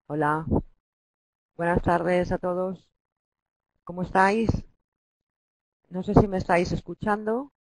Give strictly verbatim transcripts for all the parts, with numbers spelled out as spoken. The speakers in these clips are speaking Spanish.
Hola, buenas tardes a todos. ¿Cómo estáis? No sé si me estáis escuchando.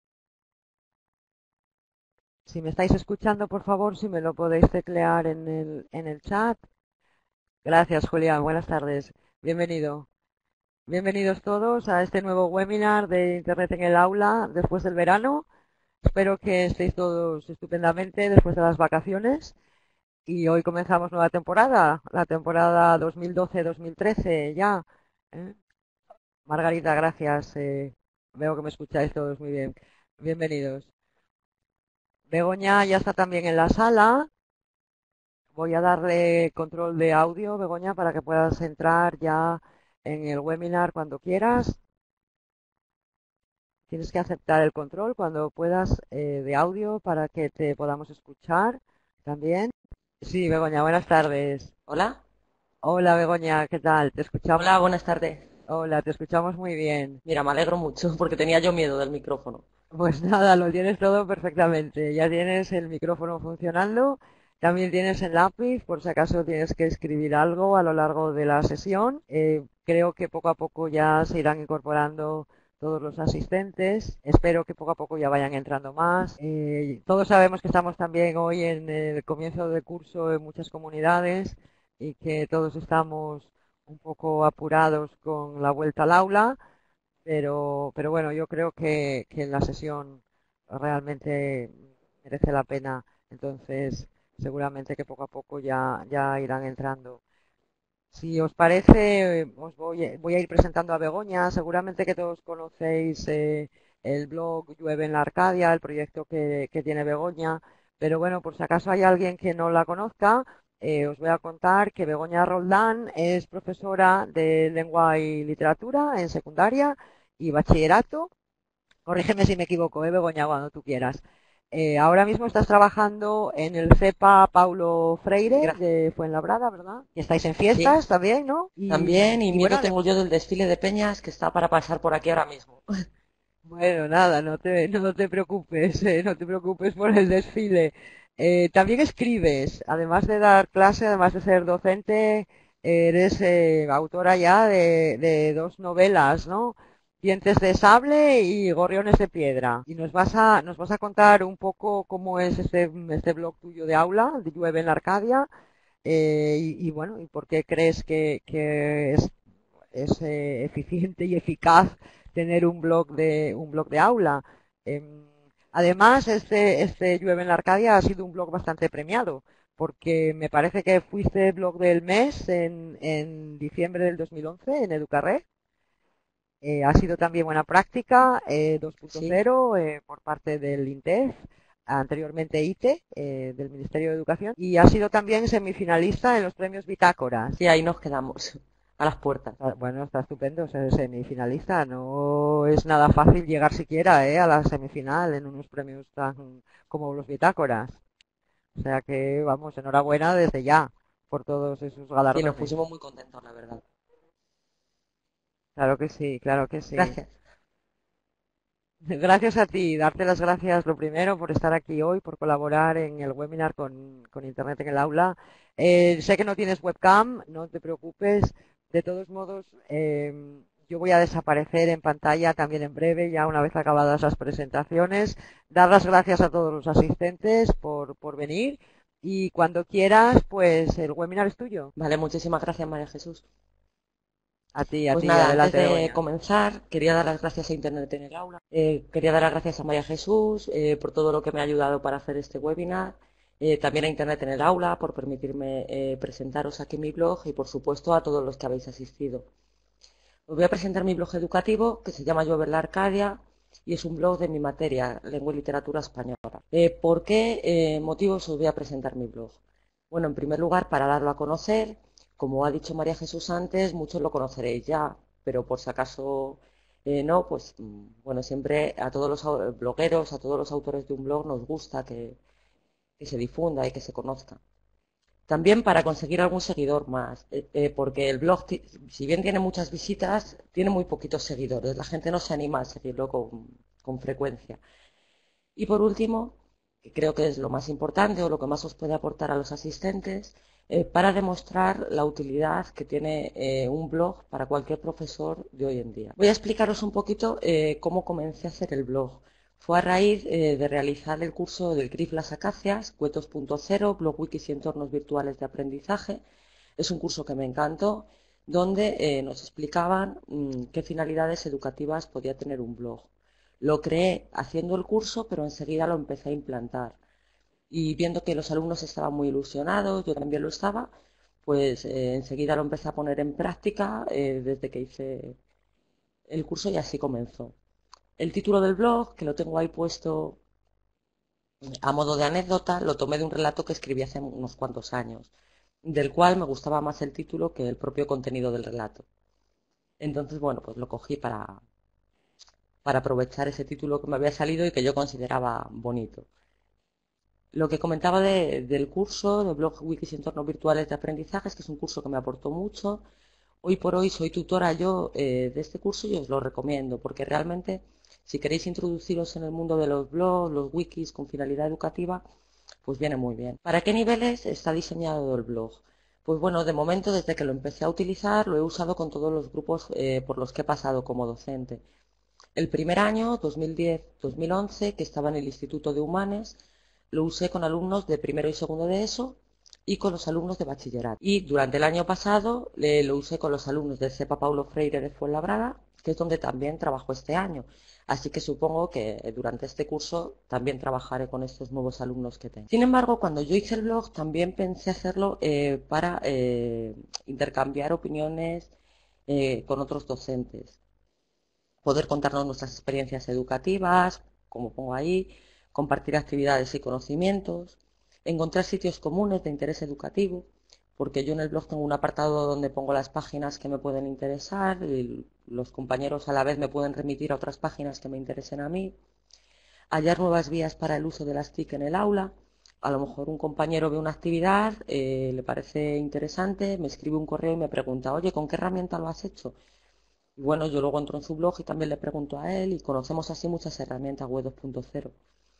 Si me estáis escuchando, por favor, si me lo podéis teclear en el, en el chat. Gracias, Julián. Buenas tardes. Bienvenido. Bienvenidos todos a este nuevo webinar de Internet en el aula después del verano. Espero que estéis todos estupendamente después de las vacaciones. Y hoy comenzamos nueva temporada, la temporada dos mil doce-dos mil trece ya. ¿eh? Margarita, gracias. eh, veo que me escucháis todos muy bien. Bienvenidos. Begoña ya está también en la sala. Voy a darle control de audio, Begoña, para que puedas entrar ya en el webinar cuando quieras. Tienes que aceptar el control cuando puedas eh, de audio para que te podamos escuchar también. Sí, Begoña, buenas tardes. Hola, Hola, Begoña, ¿qué tal? Te escuchamos. hola, buenas tardes. Hola, te escuchamos muy bien. Mira, me alegro mucho porque tenía yo miedo del micrófono. Pues nada, lo tienes todo perfectamente. Ya tienes el micrófono funcionando, también tienes el lápiz por si acaso tienes que escribir algo a lo largo de la sesión. Eh, creo que poco a poco ya se irán incorporando todos los asistentes. Espero que poco a poco ya vayan entrando más. Eh, todos sabemos que estamos también hoy en el comienzo de curso en muchas comunidades y que todos estamos un poco apurados con la vuelta al aula. Pero, pero bueno, yo creo que, que la sesión realmente merece la pena. Entonces, seguramente que poco a poco ya, ya irán entrando. Si os parece, eh, os voy, a- voy a ir presentando a Begoña. Seguramente que todos conocéis eh, el blog Llueve en la Arcadia, el proyecto que, que tiene Begoña. Pero bueno, por si acaso hay alguien que no la conozca, eh, os voy a contar que Begoña Roldán es profesora de lengua y literatura en secundaria y bachillerato. Corrígeme si me equivoco, eh, Begoña, cuando tú quieras. Eh, ahora mismo estás trabajando en el CEPA Paulo Freire Gracias. de Fuenlabrada, ¿verdad? Y estáis en Sí, fiestas también, ¿no? Y, también, y y miedo bueno, le- tengo yo del desfile de peñas que está para pasar por aquí ahora mismo. bueno, nada, no te, no te preocupes, eh, no te preocupes por el desfile. Eh, también escribes, además de dar clase, además de ser docente, eres eh, autora ya de, de dos novelas, ¿no? Dientes de sable y Gorriones de piedra. Y nos vas a, nos vas a contar un poco cómo es este, este blog tuyo de aula, de Llueve en la Arcadia, eh, y, y bueno, y por qué crees que, que es es eh, eficiente y eficaz tener un blog de un blog de aula. Em, además, este, este Llueve en la Arcadia ha sido un blog bastante premiado, porque me parece que fuiste blog del mes en, en diciembre del dos mil once en Educarred. Eh, ha sido también buena práctica eh, Sí, dos punto cero eh, por parte del INTEF, anteriormente ITE, eh, del Ministerio de Educación, y ha sido también semifinalista en los premios Bitácoras. sí, ahí nos quedamos, a las puertas. Ah, bueno, está estupendo ser semifinalista. No es nada fácil llegar siquiera, ¿eh? a la semifinal en unos premios tan como los Bitácoras. O sea que, vamos, enhorabuena desde ya por todos esos Sí, nos galardones. pusimos muy contentos, la verdad. Claro que sí, claro que sí. Gracias. Gracias a ti, darte las gracias lo primero por estar aquí hoy, por colaborar en el webinar con, con Internet en el aula. Eh, sé que no tienes webcam, no te preocupes. De todos modos, eh, yo voy a desaparecer en pantalla también en breve, ya una vez acabadas las presentaciones. Dar las gracias a todos los asistentes por, por venir y cuando quieras, pues el webinar es tuyo. Vale, muchísimas gracias, María Jesús. A ti, a Pues ti, nada, antes adelante, de Begoña. comenzar, quería dar las gracias a Internet en el aula. Eh, quería dar las gracias a María Jesús eh, por todo lo que me ha ayudado para hacer este webinar. Eh, también a Internet en el aula por permitirme eh, presentaros aquí mi blog y, por supuesto, a todos los que habéis asistido. Os voy a presentar mi blog educativo que se llama Llover la Arcadia y es un blog de mi materia, lengua y literatura española. Eh, ¿Por qué eh, motivos os voy a presentar mi blog? Bueno, en primer lugar, para darlo a conocer, como ha dicho María Jesús antes, muchos lo conoceréis ya, pero por si acaso eh, no, pues mm, bueno, siempre a todos los blogueros, a todos los autores de un blog nos gusta que, que se difunda y que se conozca. También para conseguir algún seguidor más, eh, eh, porque el blog, si bien tiene muchas visitas, tiene muy poquitos seguidores. La gente no se anima a seguirlo con, con frecuencia. Y por último, que creo que es lo más importante o lo que más os puede aportar a los asistentes, eh, para demostrar la utilidad que tiene eh, un blog para cualquier profesor de hoy en día. Voy a explicaros un poquito eh, cómo comencé a hacer el blog. Fue a raíz eh, de realizar el curso del C R I F Las Acacias, Cuetos punto cero, Blog Wikis y entornos virtuales de aprendizaje. Es un curso que me encantó, donde eh, nos explicaban mmm, qué finalidades educativas podía tener un blog. Lo creé haciendo el curso, pero enseguida lo empecé a implantar. Y viendo que los alumnos estaban muy ilusionados, yo también lo estaba, pues eh, enseguida lo empecé a poner en práctica eh, desde que hice el curso y así comenzó. El título del blog, que lo tengo ahí puesto a modo de anécdota, lo tomé de un relato que escribí hace unos cuantos años, del cual me gustaba más el título que el propio contenido del relato. Entonces, bueno, pues lo cogí para, para aprovechar ese título que me había salido y que yo consideraba bonito. Lo que comentaba de, del curso de Blog Wikis y entornos virtuales de aprendizaje es que es un curso que me aportó mucho. Hoy por hoy soy tutora yo eh, de este curso y os lo recomiendo porque realmente si queréis introduciros en el mundo de los blogs, los wikis con finalidad educativa, pues viene muy bien. ¿Para qué niveles está diseñado el blog? Pues bueno, de momento desde que lo empecé a utilizar lo he usado con todos los grupos eh, por los que he pasado como docente. El primer año, dos mil diez dos mil once, que estaba en el Instituto de Humanes, lo usé con alumnos de primero y segundo de ESO y con los alumnos de bachillerato. Y durante el año pasado eh, lo usé con los alumnos del CEPA Paulo Freire de Fuenlabrada, que es donde también trabajo este año. Así que supongo que durante este curso también trabajaré con estos nuevos alumnos que tengo. Sin embargo, cuando yo hice el blog también pensé hacerlo eh, para eh, intercambiar opiniones eh, con otros docentes. Poder contarnos nuestras experiencias educativas, como pongo ahí, compartir actividades y conocimientos, encontrar sitios comunes de interés educativo, porque yo en el blog tengo un apartado donde pongo las páginas que me pueden interesar y los compañeros a la vez me pueden remitir a otras páginas que me interesen a mí, hallar nuevas vías para el uso de las T I C en el aula. A lo mejor un compañero ve una actividad, eh, le parece interesante, me escribe un correo y me pregunta, oye, ¿con qué herramienta lo has hecho? Y bueno, yo luego entro en su blog y también le pregunto a él y conocemos así muchas herramientas web dos punto cero.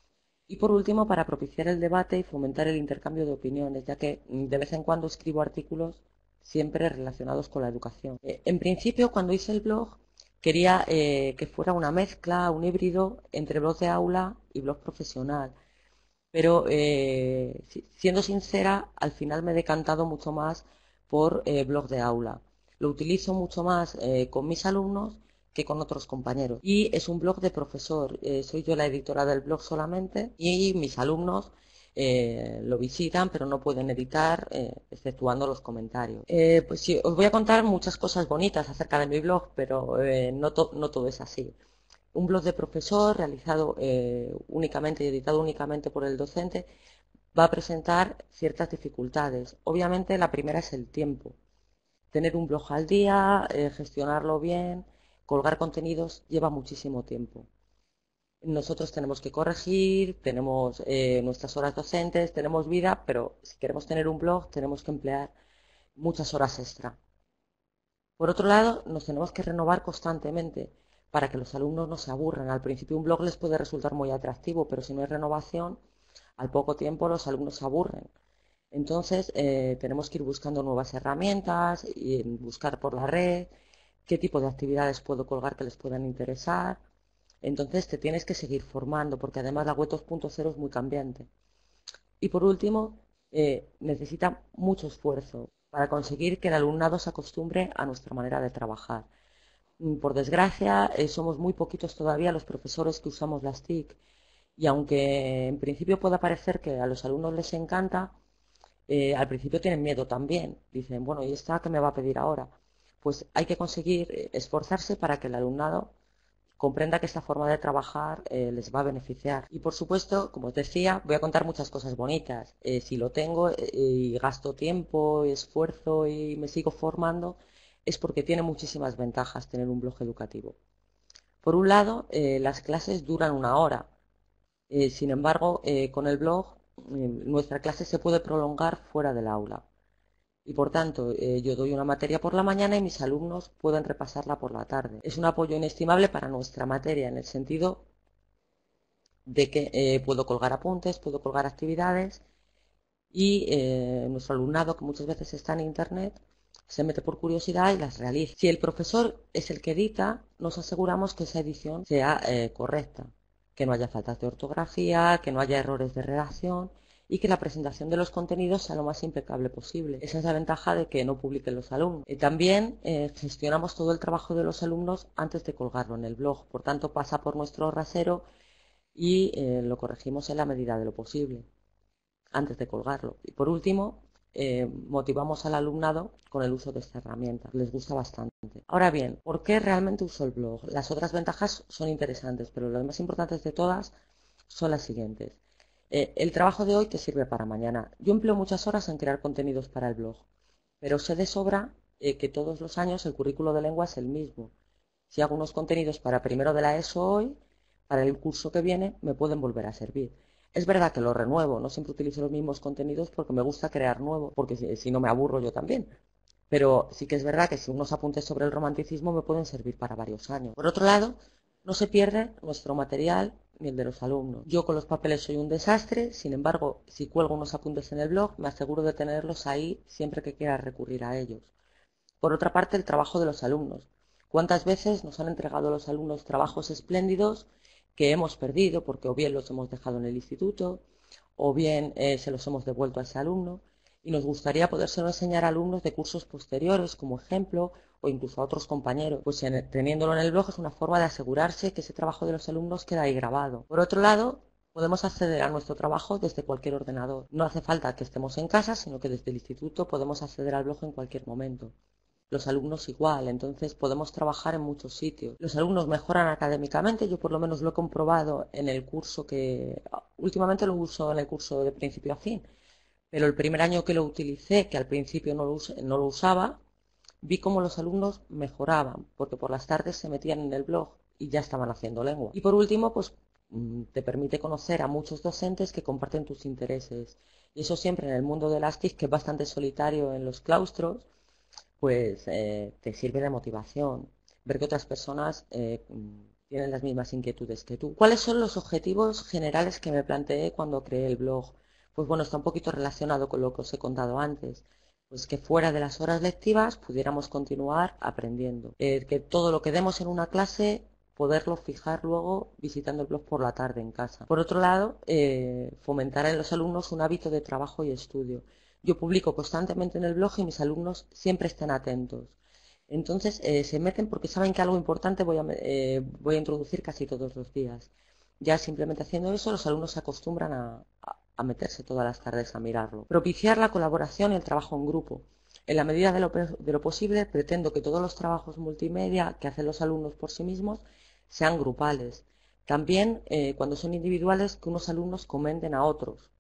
Y por último, para propiciar el debate y fomentar el intercambio de opiniones, ya que de vez en cuando escribo artículos siempre relacionados con la educación. Eh, en principio, cuando hice el blog, quería eh, que fuera una mezcla, un híbrido entre blog de aula y blog profesional. Pero, eh, siendo sincera, al final me he decantado mucho más por eh, blog de aula. Lo utilizo mucho más eh, con mis alumnos que con otros compañeros. Y es un blog de profesor. Eh, soy yo la editora del blog solamente y mis alumnos eh, lo visitan, pero no pueden editar, eh, exceptuando los comentarios. Eh, pues sí, os voy a contar muchas cosas bonitas acerca de mi blog, pero eh, no, to no todo es así. Un blog de profesor realizado eh, únicamente y editado únicamente por el docente va a presentar ciertas dificultades. Obviamente la primera es el tiempo. Tener un blog al día, eh, gestionarlo bien, colgar contenidos lleva muchísimo tiempo. Nosotros tenemos que corregir, tenemos eh, nuestras horas docentes, tenemos vida, pero si queremos tener un blog tenemos que emplear muchas horas extra. Por otro lado, nos tenemos que renovar constantemente para que los alumnos no se aburran. Al principio un blog les puede resultar muy atractivo, pero si no hay renovación, al poco tiempo los alumnos se aburren. Entonces, eh, tenemos que ir buscando nuevas herramientas, y buscar por la red qué tipo de actividades puedo colgar que les puedan interesar. Entonces, te tienes que seguir formando, porque además la web dos punto cero es muy cambiante. Y por último, eh, necesita mucho esfuerzo para conseguir que el alumnado se acostumbre a nuestra manera de trabajar. Por desgracia, eh, somos muy poquitos todavía los profesores que usamos las T I C y aunque en principio pueda parecer que a los alumnos les encanta, eh, al principio tienen miedo también. Dicen, bueno, ¿y esta qué me va a pedir ahora? Pues hay que conseguir eh, esforzarse para que el alumnado comprenda que esta forma de trabajar eh, les va a beneficiar. Y por supuesto, como os decía, voy a contar muchas cosas bonitas. Eh, si lo tengo eh, y gasto tiempo, esfuerzo y me sigo formando, es porque tiene muchísimas ventajas tener un blog educativo. Por un lado, eh, las clases duran una hora. Eh, sin embargo, eh, con el blog, eh, nuestra clase se puede prolongar fuera del aula. Y por tanto, eh, yo doy una materia por la mañana y mis alumnos pueden repasarla por la tarde. Es un apoyo inestimable para nuestra materia en el sentido de que eh, puedo colgar apuntes, puedo colgar actividades y eh, nuestro alumnado, que muchas veces está en Internet, se mete por curiosidad y las realiza. Si el profesor es el que edita, nos aseguramos que esa edición sea eh, correcta, que no haya faltas de ortografía, que no haya errores de redacción y que la presentación de los contenidos sea lo más impecable posible. Esa es la ventaja de que no publiquen los alumnos. Y también eh, gestionamos todo el trabajo de los alumnos antes de colgarlo en el blog, por tanto pasa por nuestro rasero y eh, lo corregimos en la medida de lo posible antes de colgarlo. Y por último, eh, motivamos al alumnado con el uso de esta herramienta. Les gusta bastante. Ahora bien, ¿por qué realmente uso el blog? Las otras ventajas son interesantes, pero las más importantes de todas son las siguientes. Eh, el trabajo de hoy te sirve para mañana. Yo empleo muchas horas en crear contenidos para el blog, pero sé de sobra eh, que todos los años el currículo de lengua es el mismo. Si hago unos contenidos para primero de la ESO hoy, para el curso que viene me pueden volver a servir. Es verdad que lo renuevo, no siempre utilizo los mismos contenidos porque me gusta crear nuevo, porque si, si no me aburro yo también. Pero sí que es verdad que si unos apuntes sobre el romanticismo me pueden servir para varios años. Por otro lado, no se pierde nuestro material ni el de los alumnos. Yo con los papeles soy un desastre, sin embargo, si cuelgo unos apuntes en el blog, me aseguro de tenerlos ahí siempre que quiera recurrir a ellos. Por otra parte, el trabajo de los alumnos. ¿Cuántas veces nos han entregado los alumnos trabajos espléndidos que hemos perdido porque o bien los hemos dejado en el instituto o bien eh, se los hemos devuelto a ese alumno? Y nos gustaría podérselo enseñar a alumnos de cursos posteriores como ejemplo o incluso a otros compañeros, pues en, teniéndolo en el blog es una forma de asegurarse que ese trabajo de los alumnos queda ahí grabado. Por otro lado, podemos acceder a nuestro trabajo desde cualquier ordenador. No hace falta que estemos en casa, sino que desde el instituto podemos acceder al blog en cualquier momento. Los alumnos igual, entonces podemos trabajar en muchos sitios. Los alumnos mejoran académicamente, yo por lo menos lo he comprobado en el curso que últimamente lo uso en el curso de principio a fin, pero el primer año que lo utilicé, que al principio no lo, us no lo usaba, vi cómo los alumnos mejoraban, porque por las tardes se metían en el blog y ya estaban haciendo lengua. Y por último, pues te permite conocer a muchos docentes que comparten tus intereses. Y eso siempre en el mundo de las TIC, que es bastante solitario en los claustros, pues eh, te sirve de motivación. Ver que otras personas eh, tienen las mismas inquietudes que tú. ¿Cuáles son los objetivos generales que me planteé cuando creé el blog? Pues bueno, está un poquito relacionado con lo que os he contado antes. Pues que fuera de las horas lectivas pudiéramos continuar aprendiendo. Eh, que todo lo que demos en una clase poderlo fijar luego visitando el blog por la tarde en casa. Por otro lado, eh, fomentar en los alumnos un hábito de trabajo y estudio. Yo publico constantemente en el blog y mis alumnos siempre están atentos. Entonces eh, se meten porque saben que algo importante voy a, eh, voy a introducir casi todos los días. Ya simplemente haciendo eso los alumnos se acostumbran a, a, a meterse todas las tardes a mirarlo. Propiciar la colaboración y el trabajo en grupo. En la medida de lo, de lo posible pretendo que todos los trabajos multimedia que hacen los alumnos por sí mismos sean grupales. También eh, cuando son individuales que unos alumnos comenten a otros.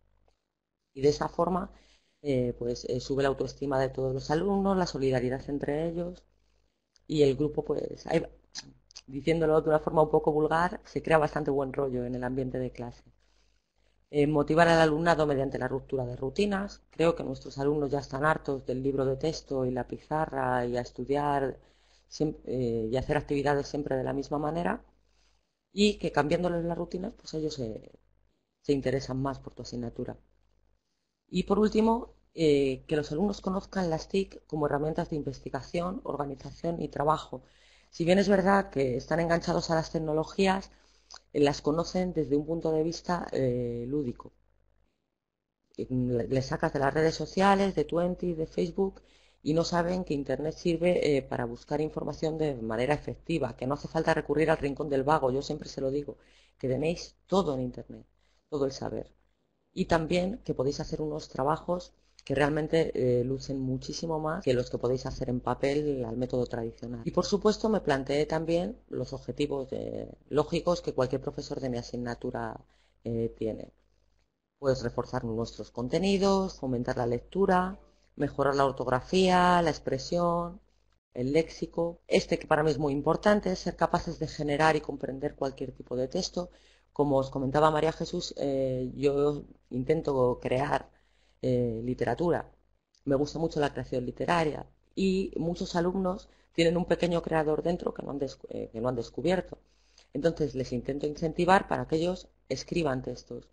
Y de esa forma Eh, pues eh, sube la autoestima de todos los alumnos, la solidaridad entre ellos y el grupo, pues, hay, diciéndolo de una forma un poco vulgar, se crea bastante buen rollo en el ambiente de clase. Eh, motivar al alumnado mediante la ruptura de rutinas. Creo que nuestros alumnos ya están hartos del libro de texto y la pizarra y a estudiar siempre, eh, y hacer actividades siempre de la misma manera y que cambiándoles las rutinas, pues ellos se, se interesan más por tu asignatura. Y por último, eh, que los alumnos conozcan las TIC como herramientas de investigación, organización y trabajo. Si bien es verdad que están enganchados a las tecnologías, eh, las conocen desde un punto de vista eh, lúdico. Les sacas de las redes sociales, de Twenty, de Facebook, y no saben que Internet sirve eh, para buscar información de manera efectiva, que no hace falta recurrir al rincón del vago. Yo siempre se lo digo, que tenéis todo en Internet, todo el saber. Y también que podéis hacer unos trabajos que realmente eh, lucen muchísimo más que los que podéis hacer en papel al método tradicional. Y por supuesto me planteé también los objetivos de, lógicos que cualquier profesor de mi asignatura eh, tiene. Pues reforzar nuestros contenidos, fomentar la lectura, mejorar la ortografía, la expresión, el léxico. Este que para mí es muy importante, ser capaces de generar y comprender cualquier tipo de texto. Como os comentaba María Jesús, eh, yo intento crear eh, literatura. Me gusta mucho la creación literaria y muchos alumnos tienen un pequeño creador dentro que no han, eh, que no han descubierto. Entonces les intento incentivar para que ellos escriban textos.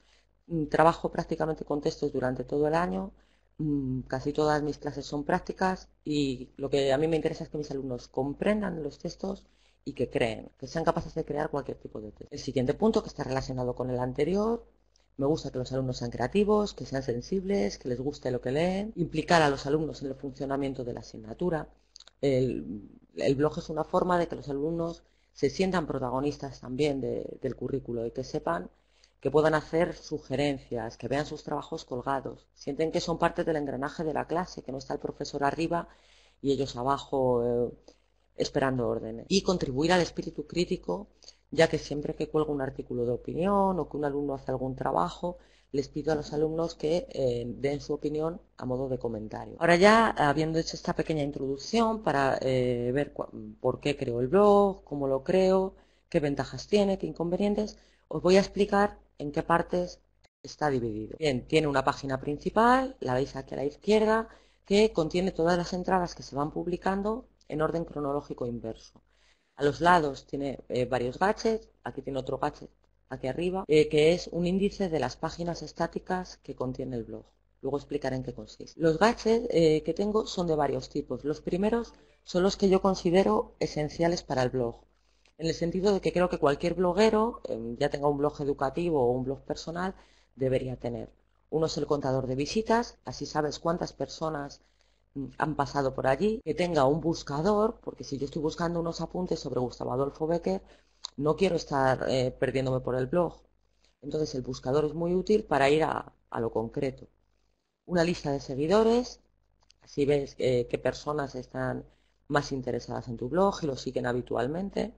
Trabajo prácticamente con textos durante todo el año, casi todas mis clases son prácticas y lo que a mí me interesa es que mis alumnos comprendan los textos y que creen, que sean capaces de crear cualquier tipo de texto. El siguiente punto, que está relacionado con el anterior, me gusta que los alumnos sean creativos, que sean sensibles, que les guste lo que leen, implicar a los alumnos en el funcionamiento de la asignatura. El, el blog es una forma de que los alumnos se sientan protagonistas también de, del currículo y que sepan que puedan hacer sugerencias, que vean sus trabajos colgados, sienten que son parte del engranaje de la clase, que no está el profesor arriba y ellos abajo eh, esperando órdenes. Y contribuir al espíritu crítico, ya que siempre que cuelgo un artículo de opinión o que un alumno hace algún trabajo, les pido a los alumnos que eh, den su opinión a modo de comentario. Ahora ya, habiendo hecho esta pequeña introducción para eh, ver por qué creo el blog, cómo lo creo, qué ventajas tiene, qué inconvenientes, os voy a explicar en qué partes está dividido. Bien, tiene una página principal, la veis aquí a la izquierda, que contiene todas las entradas que se van publicando en orden cronológico inverso. A los lados tiene eh, varios gadgets, aquí tiene otro gadget aquí arriba, eh, que es un índice de las páginas estáticas que contiene el blog. Luego explicaré en qué consiste. Los gadgets eh, que tengo son de varios tipos. Los primeros son los que yo considero esenciales para el blog, en el sentido de que creo que cualquier bloguero, eh, ya tenga un blog educativo o un blog personal, debería tener. Uno es el contador de visitas, así sabes cuántas personas han pasado por allí, que tenga un buscador, porque si yo estoy buscando unos apuntes sobre Gustavo Adolfo Bécquer, no quiero estar eh, perdiéndome por el blog. Entonces el buscador es muy útil para ir a, a lo concreto. Una lista de seguidores, así ves eh, qué personas están más interesadas en tu blog y lo siguen habitualmente.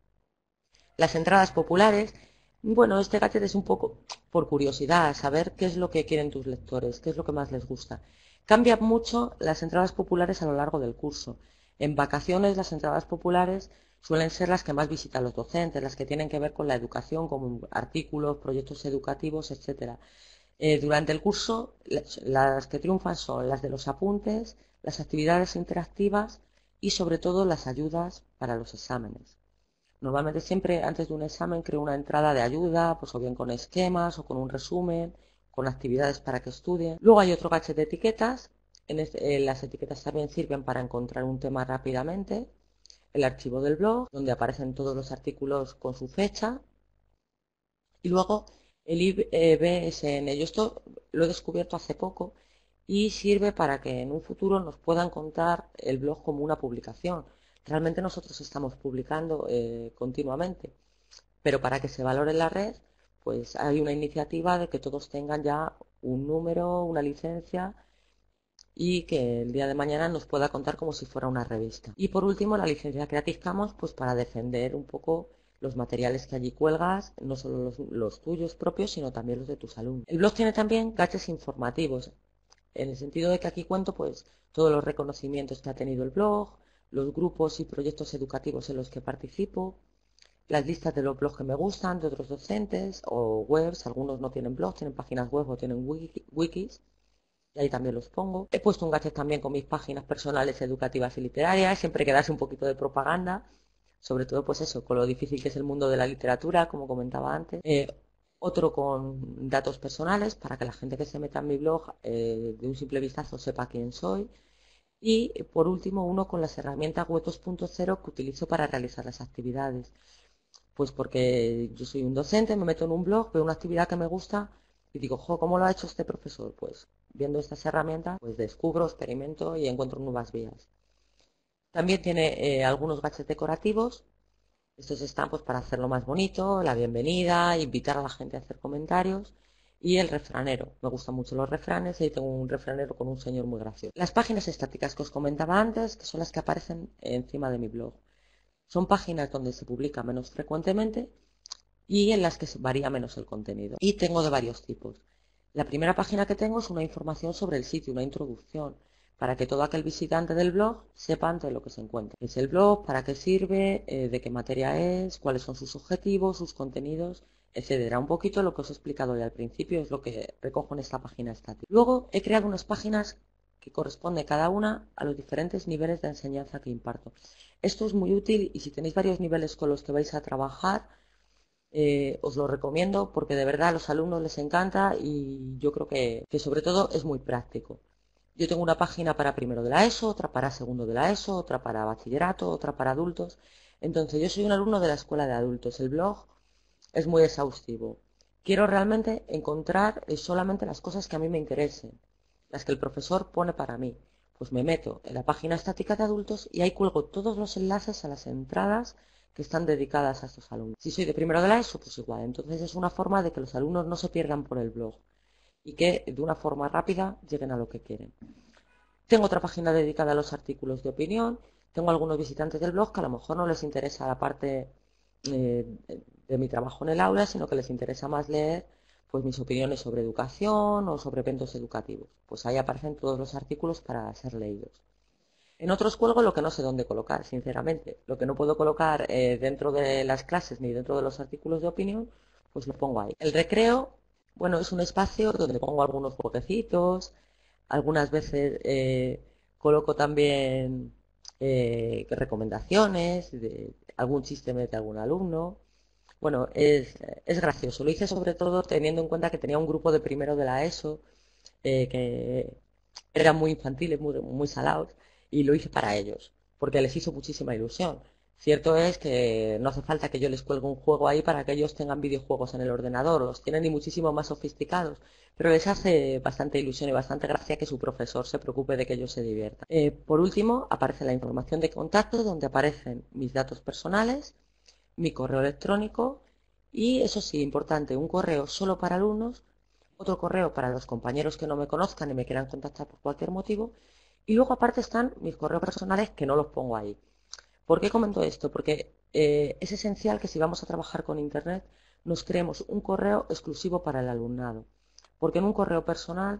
Las entradas populares, bueno, este gadget es un poco por curiosidad, saber qué es lo que quieren tus lectores, qué es lo que más les gusta. Cambian mucho las entradas populares a lo largo del curso. En vacaciones las entradas populares suelen ser las que más visitan los docentes, las que tienen que ver con la educación, como artículos, proyectos educativos, etcétera. Eh, durante el curso las, las que triunfan son las de los apuntes, las actividades interactivas y sobre todo las ayudas para los exámenes. Normalmente siempre antes de un examen creo una entrada de ayuda, pues o bien con esquemas o con un resumen, con actividades para que estudien. Luego hay otro gadget de etiquetas. En este, eh, las etiquetas también sirven para encontrar un tema rápidamente. El archivo del blog, donde aparecen todos los artículos con su fecha. Y luego el I B S N. Yo esto lo he descubierto hace poco y sirve para que en un futuro nos puedan contar el blog como una publicación. Realmente nosotros estamos publicando eh, continuamente, pero para que se valore la red, pues hay una iniciativa de que todos tengan ya un número, una licencia y que el día de mañana nos pueda contar como si fuera una revista. Y por último, la licencia Creative Commons, pues para defender un poco los materiales que allí cuelgas, no solo los, los tuyos propios, sino también los de tus alumnos. El blog tiene también gadgets informativos, en el sentido de que aquí cuento pues todos los reconocimientos que ha tenido el blog, los grupos y proyectos educativos en los que participo, las listas de los blogs que me gustan de otros docentes o webs, algunos no tienen blogs, tienen páginas web o tienen wiki, wikis, y ahí también los pongo. He puesto un gadget también con mis páginas personales educativas y literarias, siempre que darse un poquito de propaganda, sobre todo pues eso, con lo difícil que es el mundo de la literatura, como comentaba antes. Eh, otro con datos personales, para que la gente que se meta en mi blog eh, de un simple vistazo sepa quién soy. Y por último uno con las herramientas web dos punto cero que utilizo para realizar las actividades. Pues porque yo soy un docente, me meto en un blog, veo una actividad que me gusta y digo, jo, ¿cómo lo ha hecho este profesor? Pues viendo estas herramientas, pues descubro, experimento y encuentro nuevas vías. También tiene eh, algunos gadgets decorativos. Estos están pues para hacerlo más bonito, la bienvenida, invitar a la gente a hacer comentarios. Y el refranero. Me gustan mucho los refranes y tengo un refranero con un señor muy gracioso. Las páginas estáticas que os comentaba antes, que son las que aparecen encima de mi blog. Son páginas donde se publica menos frecuentemente y en las que varía menos el contenido. Y tengo de varios tipos. La primera página que tengo es una información sobre el sitio, una introducción, para que todo aquel visitante del blog sepa ante lo que se encuentra. ¿Qué es el blog? ¿Para qué sirve? Eh, ¿De qué materia es? ¿Cuáles son sus objetivos? ¿Sus contenidos? Etcétera. Un poquito lo que os he explicado hoy al principio es lo que recojo en esta página estática. Luego he creado unas páginas que corresponde cada una a los diferentes niveles de enseñanza que imparto. Esto es muy útil y si tenéis varios niveles con los que vais a trabajar, Eh, os lo recomiendo porque de verdad a los alumnos les encanta y yo creo que, que sobre todo es muy práctico. Yo tengo una página para primero de la ESO, otra para segundo de la ESO, otra para bachillerato, otra para adultos. Entonces yo soy un alumno de la escuela de adultos. El blog es muy exhaustivo. Quiero realmente encontrar eh, solamente las cosas que a mí me interesen, las que el profesor pone para mí. Pues me meto en la página estática de adultos y ahí cuelgo todos los enlaces a las entradas que están dedicadas a estos alumnos. Si soy de primero de la ESO, pues igual. Entonces es una forma de que los alumnos no se pierdan por el blog y que de una forma rápida lleguen a lo que quieren. Tengo otra página dedicada a los artículos de opinión. Tengo algunos visitantes del blog que a lo mejor no les interesa la parte eh, de mi trabajo en el aula, sino que les interesa más leer pues mis opiniones sobre educación o sobre eventos educativos. Pues ahí aparecen todos los artículos para ser leídos. En otros cuelgo lo que no sé dónde colocar, sinceramente. Lo que no puedo colocar eh, dentro de las clases ni dentro de los artículos de opinión, pues lo pongo ahí. El recreo, bueno, es un espacio donde pongo algunos jueguecitos, algunas veces eh, coloco también eh, recomendaciones de algún chiste de algún alumno. Bueno, es, es gracioso. Lo hice sobre todo teniendo en cuenta que tenía un grupo de primero de la ESO eh, que eran muy infantiles, muy, muy salados, y lo hice para ellos, porque les hizo muchísima ilusión. Cierto es que no hace falta que yo les cuelgue un juego ahí para que ellos tengan videojuegos en el ordenador, los tienen y muchísimo más sofisticados, pero les hace bastante ilusión y bastante gracia que su profesor se preocupe de que ellos se diviertan. Eh, por último, aparece la información de contacto, donde aparecen mis datos personales, mi correo electrónico y, eso sí, importante, un correo solo para alumnos, otro correo para los compañeros que no me conozcan y me quieran contactar por cualquier motivo, y luego aparte están mis correos personales que no los pongo ahí. ¿Por qué comento esto? Porque eh, es esencial que si vamos a trabajar con Internet nos creemos un correo exclusivo para el alumnado, porque en un correo personal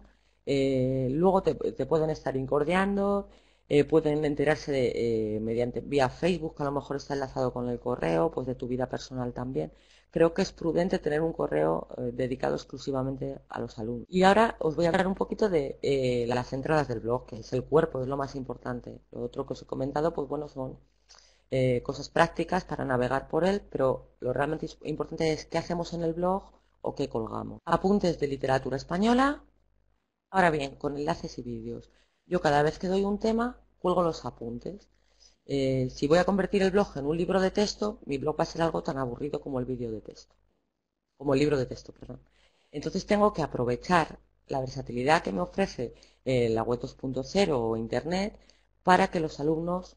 eh, luego te, te, pueden estar incordiando, eh, pueden enterarse de, eh, mediante vía Facebook, que a lo mejor está enlazado con el correo, pues de tu vida personal también. Creo que es prudente tener un correo eh, dedicado exclusivamente a los alumnos. Y ahora os voy a hablar un poquito de eh, las entradas del blog, que es el cuerpo, es lo más importante. Lo otro que os he comentado, pues bueno, son eh, cosas prácticas para navegar por él, pero lo realmente importante es qué hacemos en el blog o qué colgamos. Apuntes de literatura española. Ahora bien, con enlaces y vídeos. Yo cada vez que doy un tema, cuelgo los apuntes. Eh, si voy a convertir el blog en un libro de texto, mi blog va a ser algo tan aburrido como el vídeo de texto. Como el libro de texto, perdón. Entonces tengo que aprovechar la versatilidad que me ofrece eh, la web dos punto cero o Internet para que los alumnos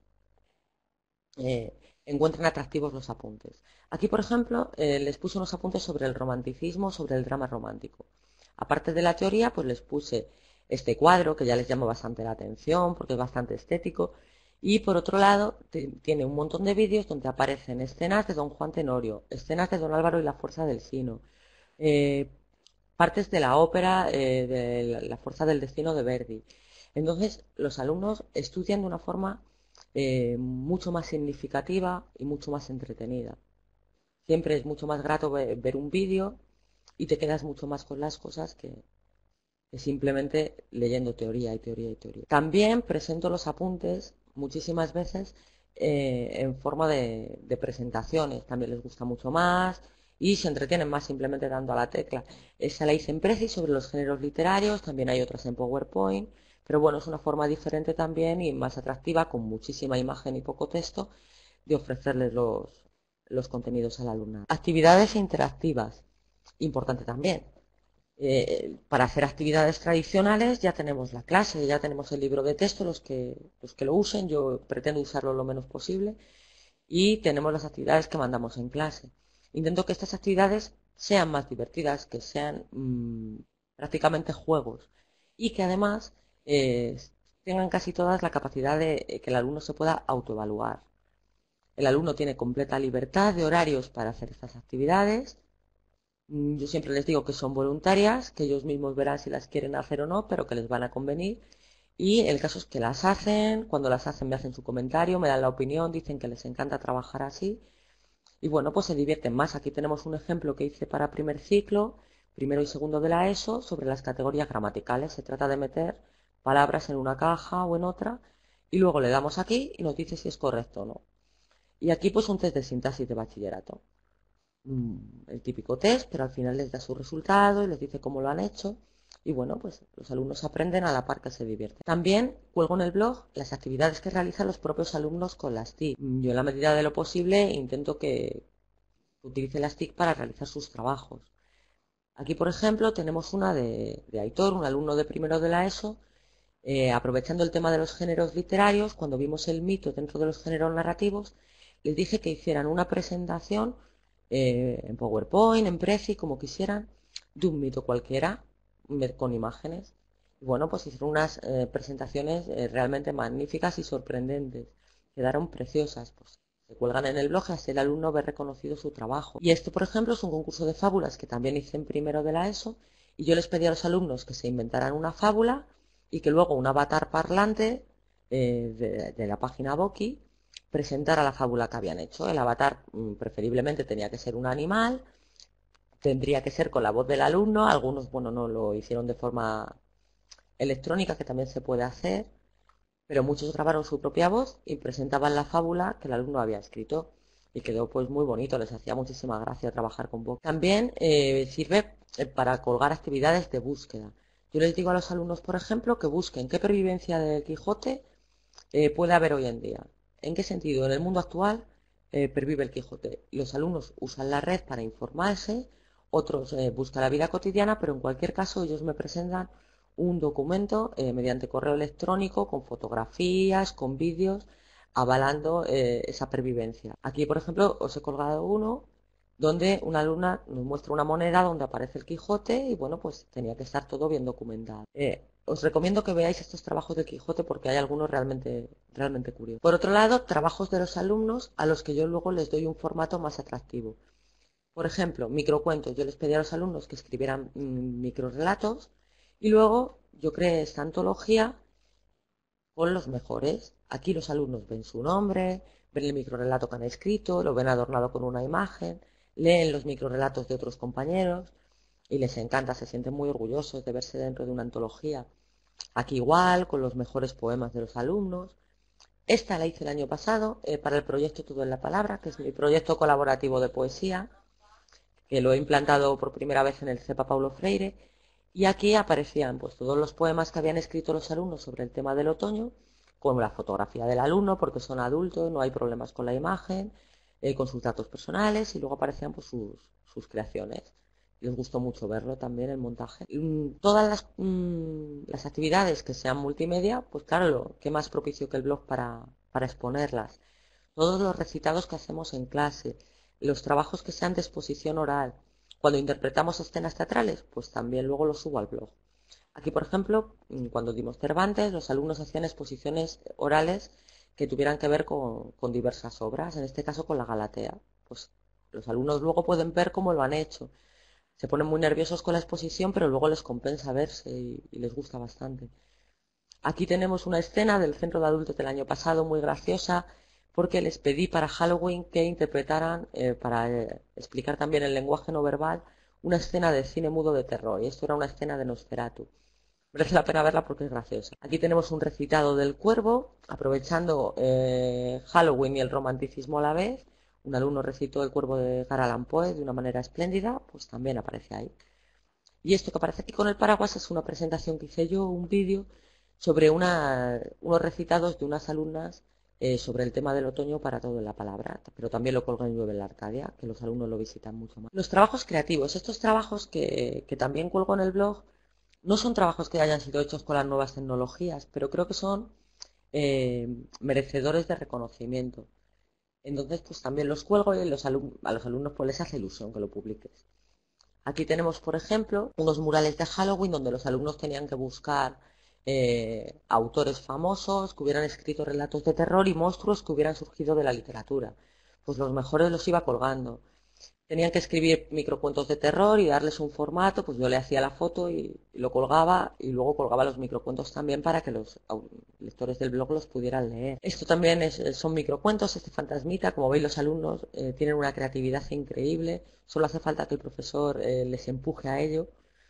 eh, encuentren atractivos los apuntes. Aquí, por ejemplo, eh, les puse unos apuntes sobre el romanticismo, sobre el drama romántico. Aparte de la teoría, pues les puse este cuadro que ya les llama bastante la atención porque es bastante estético. Y por otro lado, tiene un montón de vídeos donde aparecen escenas de Don Juan Tenorio, escenas de Don Álvaro y la Fuerza del Sino, eh, partes de la ópera eh, de la, la Fuerza del Destino de Verdi. Entonces, los alumnos estudian de una forma eh, mucho más significativa y mucho más entretenida. Siempre es mucho más grato ver, ver un vídeo y te quedas mucho más con las cosas que, que simplemente leyendo teoría y teoría y teoría. También presento los apuntes muchísimas veces eh, en forma de, de presentaciones. También les gusta mucho más y se entretienen más simplemente dando a la tecla. Esa la hice en Prezi sobre los géneros literarios, también hay otras en PowerPoint, pero bueno, es una forma diferente también y más atractiva, con muchísima imagen y poco texto, de ofrecerles los, los contenidos al alumnado. Actividades interactivas, importante también. Eh, para hacer actividades tradicionales ya tenemos la clase, ya tenemos el libro de texto, los que, los que lo usen, yo pretendo usarlo lo menos posible, y tenemos las actividades que mandamos en clase. Intento que estas actividades sean más divertidas, que sean mmm, prácticamente juegos y que además eh, tengan casi todas la capacidad de eh, que el alumno se pueda autoevaluar. El alumno tiene completa libertad de horarios para hacer estas actividades. Yo siempre les digo que son voluntarias, que ellos mismos verán si las quieren hacer o no, pero que les van a convenir. Y el caso es que las hacen, cuando las hacen me hacen su comentario, me dan la opinión, dicen que les encanta trabajar así. Y bueno, pues se divierten más. Aquí tenemos un ejemplo que hice para primer ciclo, primero y segundo de la ESO, sobre las categorías gramaticales. Se trata de meter palabras en una caja o en otra y luego le damos aquí y nos dice si es correcto o no. Y aquí pues un test de sintaxis de bachillerato. mm, el típico test, pero al final les da su resultado y les dice cómo lo han hecho. Y bueno, pues los alumnos aprenden a la par que se divierten. También cuelgo en el blog las actividades que realizan los propios alumnos con las T I C. Yo en la medida de lo posible intento que utilice las T I C para realizar sus trabajos. Aquí, por ejemplo, tenemos una de, de Aitor, un alumno de primero de la ESO, eh, aprovechando el tema de los géneros literarios, cuando vimos el mito dentro de los géneros narrativos, les dije que hicieran una presentación eh, en PowerPoint, en Prezi, como quisieran, de un mito cualquiera, con imágenes. Y bueno, pues hicieron unas eh, presentaciones eh, realmente magníficas y sorprendentes. Quedaron preciosas, pues se cuelgan en el blog y así el alumno ve reconocido su trabajo. Y esto, por ejemplo, es un concurso de fábulas que también hice en primero de la ESO, y yo les pedí a los alumnos que se inventaran una fábula y que luego un avatar parlante eh, de, de la página Boki presentara la fábula que habían hecho. El avatar mm, preferiblemente tenía que ser un animal, tendría que ser con la voz del alumno, algunos, bueno, no lo hicieron de forma electrónica, que también se puede hacer, pero muchos grabaron su propia voz y presentaban la fábula que el alumno había escrito y quedó pues muy bonito, les hacía muchísima gracia trabajar con voz. También eh, sirve para colgar actividades de búsqueda. Yo les digo a los alumnos, por ejemplo, que busquen qué pervivencia del Quijote eh, puede haber hoy en día. ¿En qué sentido? En el mundo actual eh, pervive el Quijote. Los alumnos usan la red para informarse, otros eh, buscan la vida cotidiana, pero en cualquier caso ellos me presentan un documento eh, mediante correo electrónico con fotografías, con vídeos, avalando eh, esa pervivencia. Aquí, por ejemplo, os he colgado uno donde una alumna nos muestra una moneda donde aparece el Quijote y bueno, pues tenía que estar todo bien documentado. Eh, os recomiendo que veáis estos trabajos del Quijote porque hay algunos realmente, realmente curiosos. Por otro lado, trabajos de los alumnos a los que yo luego les doy un formato más atractivo. Por ejemplo, microcuentos. Yo les pedí a los alumnos que escribieran mmm, microrelatos y luego yo creé esta antología con los mejores. Aquí los alumnos ven su nombre, ven el microrelato que han escrito, lo ven adornado con una imagen, leen los microrelatos de otros compañeros y les encanta, se sienten muy orgullosos de verse dentro de una antología. Aquí igual, con los mejores poemas de los alumnos. Esta la hice el año pasado eh, para el proyecto Todo en la Palabra, que es mi proyecto colaborativo de poesía, que lo he implantado por primera vez en el CEPA Paulo Freire. Y aquí aparecían pues todos los poemas que habían escrito los alumnos sobre el tema del otoño, con la fotografía del alumno, porque son adultos, no hay problemas con la imagen, eh, con sus datos personales, y luego aparecían pues sus, sus creaciones. Les gustó mucho verlo también el montaje. Mm, Todas las, mm, las actividades que sean multimedia, pues claro, qué más propicio que el blog para, para exponerlas. Todos los recitados que hacemos en clase, los trabajos que sean de exposición oral. Cuando interpretamos escenas teatrales, pues también luego los subo al blog. Aquí, por ejemplo, cuando dimos Cervantes, los alumnos hacían exposiciones orales que tuvieran que ver con, con diversas obras, en este caso con la Galatea. Pues los alumnos luego pueden ver cómo lo han hecho. Se ponen muy nerviosos con la exposición, pero luego les compensa verse y, y les gusta bastante. Aquí tenemos una escena del centro de adultos del año pasado, muy graciosa, porque les pedí para Halloween que interpretaran, eh, para eh, explicar también el lenguaje no verbal, una escena de cine mudo de terror. Y esto era una escena de Nosferatu. Merece la pena verla porque es graciosa. Aquí tenemos un recitado del Cuervo, aprovechando eh, Halloween y el romanticismo a la vez. Un alumno recitó el Cuervo de Edgar Allan Poe de una manera espléndida, pues también aparece ahí. Y esto que aparece aquí con el paraguas es una presentación que hice yo, un vídeo, sobre una, unos recitados de unas alumnas eh, sobre el tema del otoño para todo en la palabra, pero también lo colgo en Llueve en la Arcadia, que los alumnos lo visitan mucho más. Los trabajos creativos, estos trabajos que, que también cuelgo en el blog, no son trabajos que hayan sido hechos con las nuevas tecnologías, pero creo que son eh, merecedores de reconocimiento. Entonces, pues también los cuelgo y los alum a los alumnos pues les hace ilusión que lo publiques. Aquí tenemos, por ejemplo, unos murales de Halloween donde los alumnos tenían que buscar eh, autores famosos que hubieran escrito relatos de terror y monstruos que hubieran surgido de la literatura. Pues los mejores los iba colgando. Tenían que escribir microcuentos de terror y darles un formato, pues yo le hacía la foto y, y lo colgaba y luego colgaba los microcuentos también para que los lectores del blog los pudieran leer. Esto también es, son microcuentos, este fantasmita, como veis los alumnos eh, tienen una creatividad increíble, solo hace falta que el profesor eh, les empuje a ello.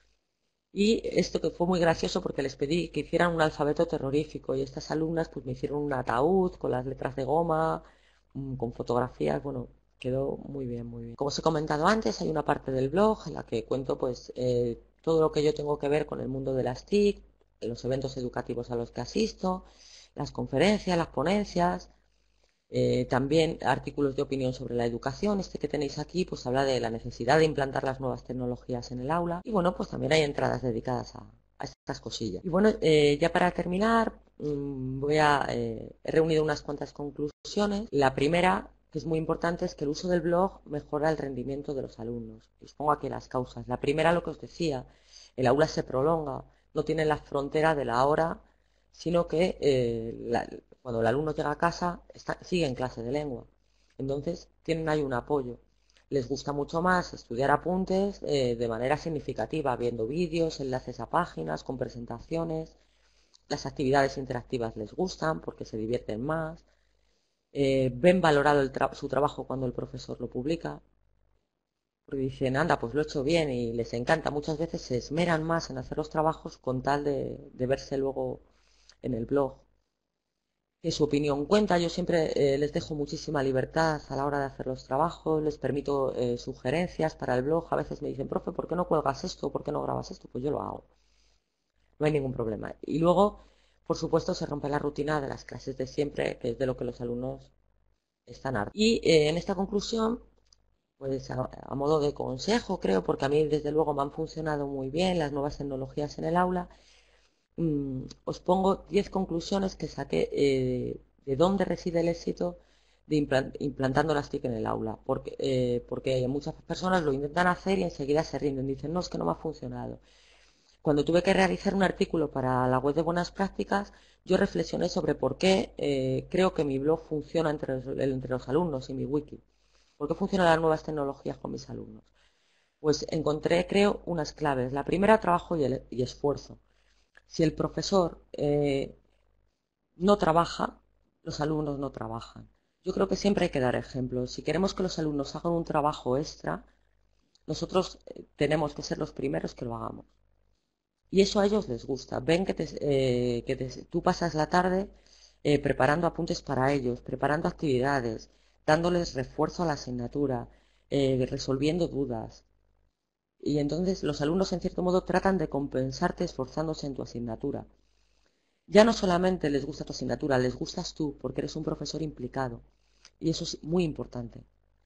Y esto que fue muy gracioso porque les pedí que hicieran un alfabeto terrorífico y estas alumnas pues me hicieron un ataúd con las letras de goma, con fotografías, bueno, quedó muy bien, muy bien. Como os he comentado antes, hay una parte del blog en la que cuento pues eh, todo lo que yo tengo que ver con el mundo de las T I C, los eventos educativos a los que asisto, las conferencias, las ponencias, eh, también artículos de opinión sobre la educación. Este que tenéis aquí pues habla de la necesidad de implantar las nuevas tecnologías en el aula y bueno, pues también hay entradas dedicadas a, a estas cosillas. Y bueno, eh, ya para terminar, mmm, voy a, eh, he reunido unas cuantas conclusiones. La primera, que es muy importante, es que el uso del blog mejora el rendimiento de los alumnos. Os pongo aquí las causas. La primera, lo que os decía, el aula se prolonga, no tiene la frontera de la hora, sino que eh, la, cuando el alumno llega a casa está, sigue en clase de lengua. Entonces tienen ahí un apoyo. Les gusta mucho más estudiar apuntes eh, de manera significativa, viendo vídeos, enlaces a páginas, con presentaciones. Las actividades interactivas les gustan porque se divierten más. Eh, ven valorado el tra su trabajo cuando el profesor lo publica. Porque dicen, anda, pues lo he hecho bien y les encanta. Muchas veces se esmeran más en hacer los trabajos con tal de, de verse luego en el blog. Que su opinión cuenta. Yo siempre eh, les dejo muchísima libertad a la hora de hacer los trabajos, les permito eh, sugerencias para el blog. A veces me dicen, profe, ¿por qué no cuelgas esto? ¿Por qué no grabas esto? Pues yo lo hago. No hay ningún problema. Y luego, por supuesto, se rompe la rutina de las clases de siempre, que es de lo que los alumnos están hartos. Y eh, en esta conclusión, pues a, a modo de consejo, creo, porque a mí desde luego me han funcionado muy bien las nuevas tecnologías en el aula, mmm, os pongo diez conclusiones que saqué eh, de dónde reside el éxito de implant implantando las T I C en el aula, porque, eh, porque muchas personas lo intentan hacer y enseguida se rinden, dicen, no, es que no me ha funcionado. Cuando tuve que realizar un artículo para la web de buenas prácticas, yo reflexioné sobre por qué eh, creo que mi blog funciona entre los, entre los alumnos y mi wiki. ¿Por qué funcionan las nuevas tecnologías con mis alumnos? Pues encontré, creo, unas claves. La primera, trabajo y, el, y esfuerzo. Si el profesor eh, no trabaja, los alumnos no trabajan. Yo creo que siempre hay que dar ejemplos. Si queremos que los alumnos hagan un trabajo extra, nosotros eh, tenemos que ser los primeros que lo hagamos. Y eso a ellos les gusta. Ven que, te, eh, que te, tú pasas la tarde eh, preparando apuntes para ellos, preparando actividades, dándoles refuerzo a la asignatura, eh, resolviendo dudas. Y entonces los alumnos en cierto modo tratan de compensarte esforzándose en tu asignatura. Ya no solamente les gusta tu asignatura, les gustas tú porque eres un profesor implicado. Y eso es muy importante.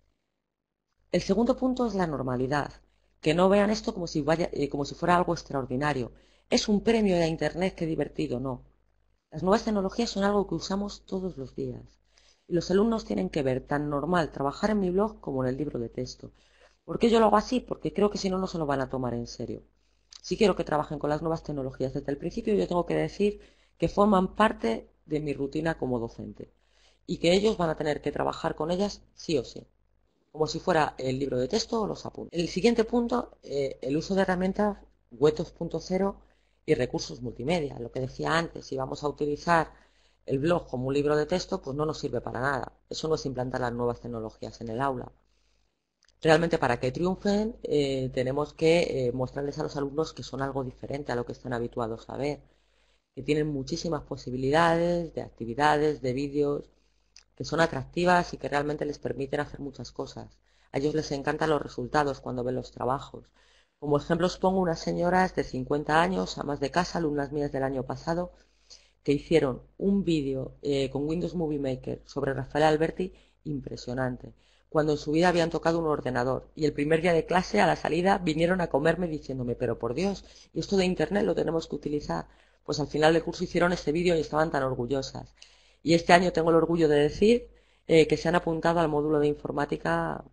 El segundo punto es la normalidad. Que no vean esto como si, vaya, eh, como si fuera algo extraordinario. Es un premio de Internet, qué divertido, no. Las nuevas tecnologías son algo que usamos todos los días. Y los alumnos tienen que ver tan normal trabajar en mi blog como en el libro de texto. ¿Por qué yo lo hago así? Porque creo que si no, no se lo van a tomar en serio. Si quiero que trabajen con las nuevas tecnologías desde el principio, yo tengo que decir que forman parte de mi rutina como docente y que ellos van a tener que trabajar con ellas sí o sí, como si fuera el libro de texto o los apuntes. El siguiente punto, eh, el uso de herramientas web dos punto cero y recursos multimedia. Lo que decía antes, si vamos a utilizar el blog como un libro de texto, pues no nos sirve para nada. Eso no es implantar las nuevas tecnologías en el aula. Realmente para que triunfen eh, tenemos que eh, mostrarles a los alumnos que son algo diferente a lo que están habituados a ver, que tienen muchísimas posibilidades de actividades, de vídeos, que son atractivas y que realmente les permiten hacer muchas cosas. A ellos les encantan los resultados cuando ven los trabajos. Como ejemplo os pongo unas señoras de cincuenta años, amas de casa, alumnas mías del año pasado, que hicieron un vídeo eh, con Windows Movie Maker sobre Rafael Alberti impresionante, cuando en su vida habían tocado un ordenador. Y el primer día de clase, a la salida, vinieron a comerme diciéndome, pero por Dios, ¿y esto de Internet lo tenemos que utilizar? Pues al final del curso hicieron este vídeo y estaban tan orgullosas. Y este año tengo el orgullo de decir eh, que se han apuntado al módulo de informática,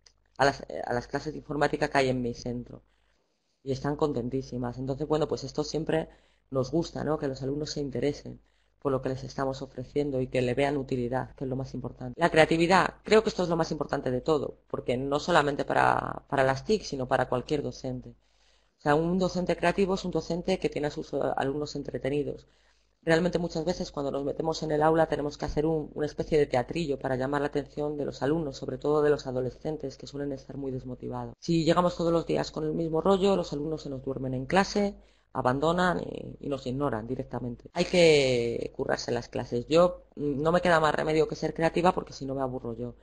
a las, a las clases de informática que hay en mi centro. Y están contentísimas. Entonces, bueno, pues esto siempre nos gusta, ¿no? Que los alumnos se interesen por lo que les estamos ofreciendo y que le vean utilidad, que es lo más importante. La creatividad, creo que esto es lo más importante de todo, porque no solamente para, para las T I C, sino para cualquier docente. O sea, un docente creativo es un docente que tiene a sus alumnos entretenidos. Realmente muchas veces cuando nos metemos en el aula tenemos que hacer un, una especie de teatrillo para llamar la atención de los alumnos, sobre todo de los adolescentes que suelen estar muy desmotivados. Si llegamos todos los días con el mismo rollo, los alumnos se nos duermen en clase, abandonan y, y nos ignoran directamente. Hay que currarse las clases. Yo no me queda más remedio que ser creativa porque si no me aburro yo.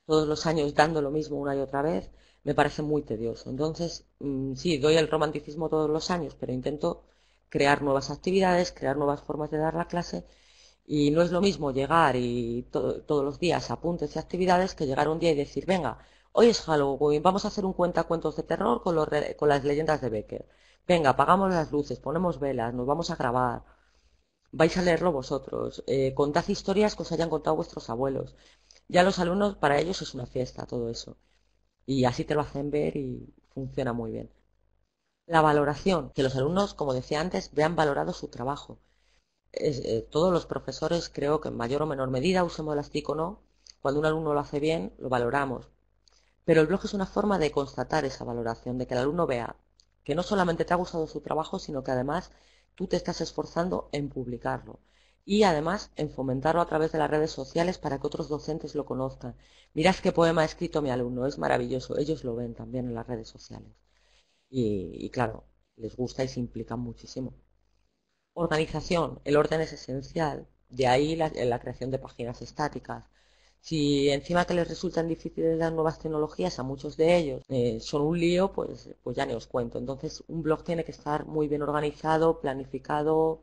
todos los años dando lo mismo una y otra vez, me parece muy tedioso. Entonces, mmm, sí, doy el romanticismo todos los años, pero intento crear nuevas actividades, crear nuevas formas de dar la clase, y no es lo mismo llegar y to todos los días apuntes y actividades que llegar un día y decir, venga, hoy es Halloween, vamos a hacer un cuentacuentos de terror con, los con las leyendas de Becker. Venga, apagamos las luces, ponemos velas, nos vamos a grabar, vais a leerlo vosotros, eh, contad historias que os hayan contado vuestros abuelos. Ya los alumnos, para ellos es una fiesta todo eso. Y así te lo hacen ver y funciona muy bien. La valoración, que los alumnos, como decía antes, vean valorado su trabajo. Es, eh, todos los profesores, creo que en mayor o menor medida, usemos las T I C o no, cuando un alumno lo hace bien, lo valoramos. Pero el blog es una forma de constatar esa valoración, de que el alumno vea que no solamente te ha gustado su trabajo, sino que además tú te estás esforzando en publicarlo y además en fomentarlo a través de las redes sociales para que otros docentes lo conozcan. Mirad qué poema ha escrito mi alumno, es maravilloso, ellos lo ven también en las redes sociales. Y, y claro, les gusta y se implican muchísimo. Organización, el orden es esencial, de ahí la, la creación de páginas estáticas. Si encima que les resultan difíciles las nuevas tecnologías, a muchos de ellos eh, son un lío, pues, pues ya ni os cuento. Entonces un blog tiene que estar muy bien organizado, planificado,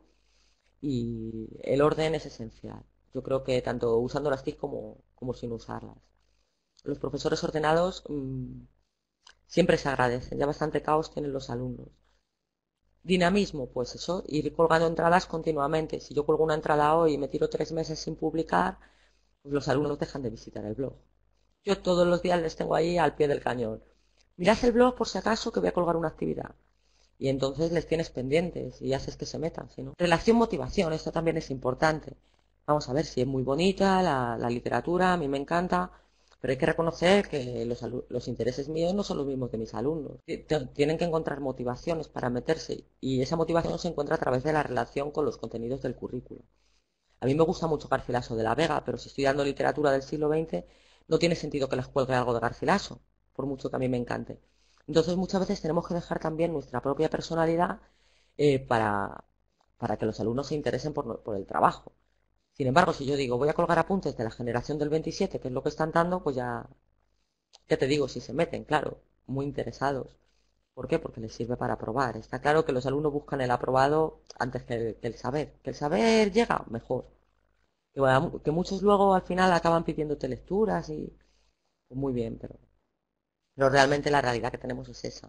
y el orden es esencial. Yo creo que tanto usando las T I C como, como sin usarlas. Los profesores ordenados mmm, siempre se agradecen, ya bastante caos tienen los alumnos. Dinamismo, pues eso, ir colgando entradas continuamente. Si yo cuelgo una entrada hoy y me tiro tres meses sin publicar, pues los alumnos dejan de visitar el blog. Yo todos los días les tengo ahí al pie del cañón. Mirad el blog por si acaso que voy a colgar una actividad. Y entonces les tienes pendientes y haces que se metan, ¿sí, no? Relación-motivación, esto también es importante. Vamos a ver si es muy bonita la, la literatura, a mí me encanta, pero hay que reconocer que los, los intereses míos no son los mismos de mis alumnos. Tienen que encontrar motivaciones para meterse y esa motivación se encuentra a través de la relación con los contenidos del currículo. A mí me gusta mucho Garcilaso de la Vega, pero si estoy dando literatura del siglo veinte, no tiene sentido que les cuelgue algo de Garcilaso, por mucho que a mí me encante. Entonces muchas veces tenemos que dejar también nuestra propia personalidad eh, para, para que los alumnos se interesen por, por el trabajo. Sin embargo, si yo digo, voy a colgar apuntes de la generación del veintisiete, que es lo que están dando, pues ya, ya te digo, si se meten, claro, muy interesados. ¿Por qué? Porque les sirve para probar. Está claro que los alumnos buscan el aprobado antes que el, que el saber. Que el saber llega, mejor. Que, bueno, que muchos luego al final acaban pidiéndote lecturas y... Pues muy bien, pero, pero realmente la realidad que tenemos es esa.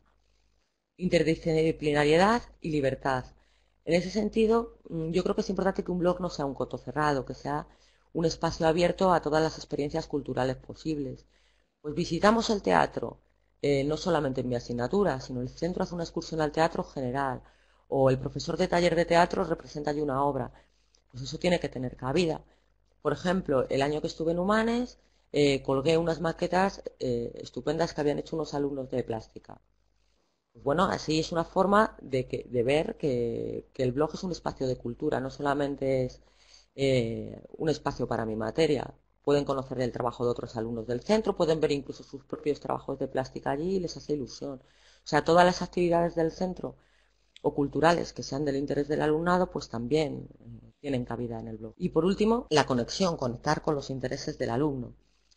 Interdisciplinariedad y libertad. En ese sentido, yo creo que es importante que un blog no sea un coto cerrado, que sea un espacio abierto a todas las experiencias culturales posibles. Pues visitamos el teatro, eh, no solamente en mi asignatura, sino el centro hace una excursión al teatro general, o el profesor de taller de teatro representa allí una obra. Pues eso tiene que tener cabida. Por ejemplo, el año que estuve en Humanes, eh, colgué unas maquetas eh, estupendas que habían hecho unos alumnos de plástica. Pues bueno, así es una forma de, que, de ver que, que, el blog es un espacio de cultura, no solamente es eh, un espacio para mi materia. Pueden conocer el trabajo de otros alumnos del centro, pueden ver incluso sus propios trabajos de plástica allí y les hace ilusión. O sea, todas las actividades del centro o culturales que sean del interés del alumnado, pues también eh, tienen cabida en el blog. Y por último, la conexión, conectar con los intereses del alumno.